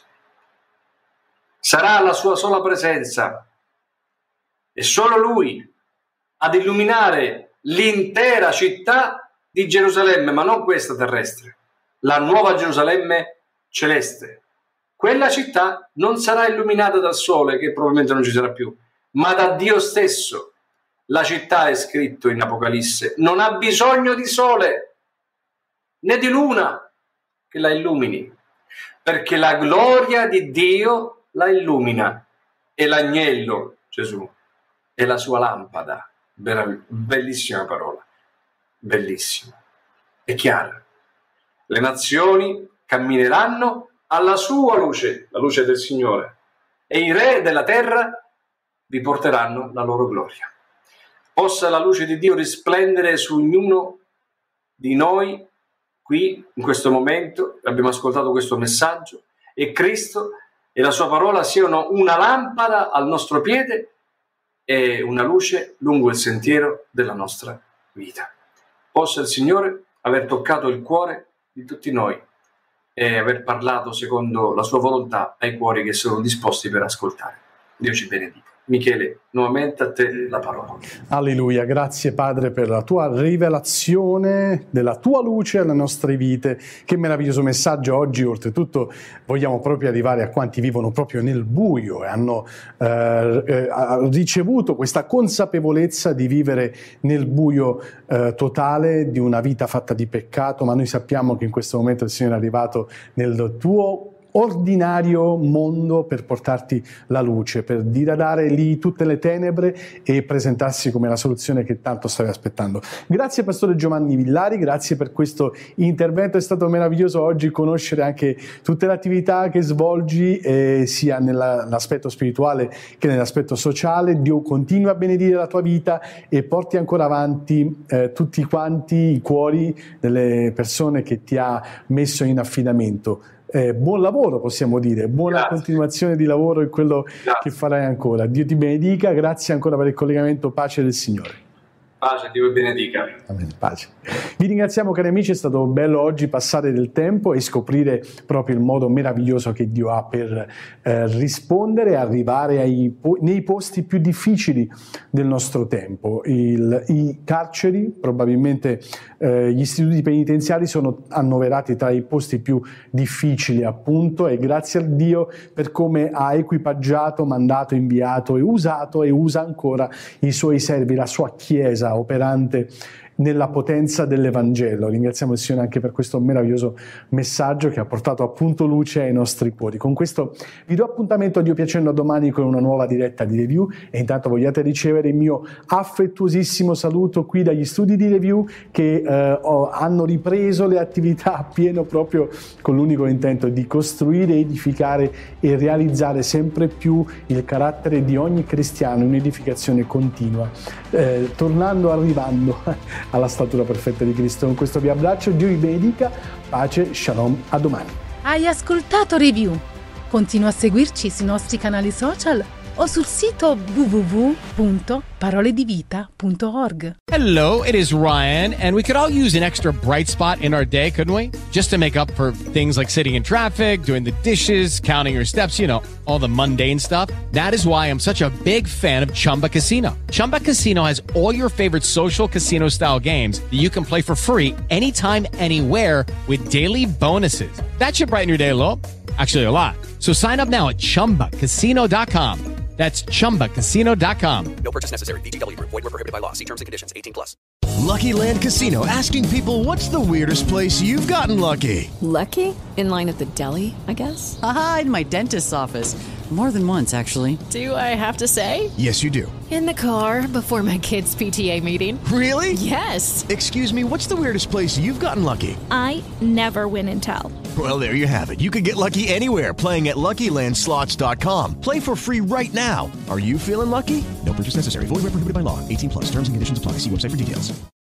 Sarà la sua sola presenza e solo lui ad illuminare l'intera città di Gerusalemme, ma non questa terrestre, la nuova Gerusalemme celeste. Quella città non sarà illuminata dal sole, che probabilmente non ci sarà più, ma da Dio stesso. La città, è scritto in Apocalisse, non ha bisogno di sole né di luna che la illumini, perché la gloria di Dio la illumina, e l'agnello, Gesù, è la sua lampada. Bellissima parola, bellissima, è chiara. Le nazioni cammineranno alla sua luce, la luce del Signore, e i re della terra vi porteranno la loro gloria. Possa la luce di Dio risplendere su ognuno di noi qui, in questo momento. Abbiamo ascoltato questo messaggio, e Cristo e la sua parola siano una lampada al nostro piede e una luce lungo il sentiero della nostra vita. Possa il Signore aver toccato il cuore di tutti noi e aver parlato secondo la sua volontà ai cuori che sono disposti per ascoltare. Dio ci benedica. Michele, nuovamente a te la parola. Alleluia, grazie Padre per la tua rivelazione della tua luce alle nostre vite. Che meraviglioso messaggio oggi. Oltretutto vogliamo proprio arrivare a quanti vivono proprio nel buio e hanno ricevuto questa consapevolezza di vivere nel buio totale, di una vita fatta di peccato, ma noi sappiamo che in questo momento il Signore è arrivato nel tuo ordinario mondo per portarti la luce, per diradare lì tutte le tenebre e presentarsi come la soluzione che tanto stavi aspettando. Grazie Pastore Giovanni Villari, grazie per questo intervento. È stato meraviglioso oggi conoscere anche tutte le attività che svolgi, sia nell'aspetto spirituale che nell'aspetto sociale. Dio continua a benedire la tua vita e porti ancora avanti tutti quanti i cuori delle persone che ti ha messo in affidamento. buon lavoro, possiamo dire, buona continuazione di lavoro in quello che farai ancora. Dio ti benedica, grazie ancora per il collegamento, pace del Signore. Pace, Dio vi benedica. Amen, pace. Vi ringraziamo cari amici, è stato bello oggi passare del tempo e scoprire proprio il modo meraviglioso che Dio ha per rispondere e arrivare nei posti più difficili del nostro tempo. I carceri, probabilmente gli istituti penitenziari sono annoverati tra i posti più difficili appunto, e grazie a Dio per come ha equipaggiato, mandato, inviato e usato e usa ancora i suoi servi, la sua Chiesa operante nella potenza dell'Evangelo. Ringraziamo il Signore anche per questo meraviglioso messaggio che ha portato appunto luce ai nostri cuori. Con questo vi do appuntamento a Dio piacendo a domani con una nuova diretta di Review, e intanto vogliate ricevere il mio affettuosissimo saluto qui dagli studi di Review che hanno ripreso le attività a pieno proprio con l'unico intento di costruire, edificare e realizzare sempre più il carattere di ogni cristiano, un'edificazione continua, arrivando alla statura perfetta di Cristo. Con questo vi abbraccio, Dio vi benedica, pace, shalom, a domani. Hai ascoltato Review? Continua a seguirci sui nostri canali social o sul sito www.paroledivita.org. Hello, it is Ryan, and we could all use an extra bright spot in our day, couldn't we? Just to make up for things like sitting in traffic, doing the dishes, counting your steps, all the mundane stuff. That is why I'm such a big fan of Chumba Casino. Chumba Casino has all your favorite social casino-style games that you can play for free anytime, anywhere with daily bonuses. That should brighten your day a little. Actually, a lot. So sign up now at ChumbaCasino.com. That's ChumbaCasino.com. No purchase necessary. VGW Group. Void where prohibited by law. See terms and conditions. 18+. Lucky Land Casino, asking people, what's the weirdest place you've gotten lucky? Lucky? In line at the deli, I guess? Aha, in my dentist's office. More than once, actually. Do I have to say? Yes, you do. In the car before my kids' PTA meeting. Really? Yes. Excuse me, what's the weirdest place you've gotten lucky? I never win and tell. Well, there you have it. You can get lucky anywhere, playing at LuckyLandSlots.com. Play for free right now. Are you feeling lucky? No purchase necessary. Void where prohibited by law. 18+. Terms and conditions apply. See website for details.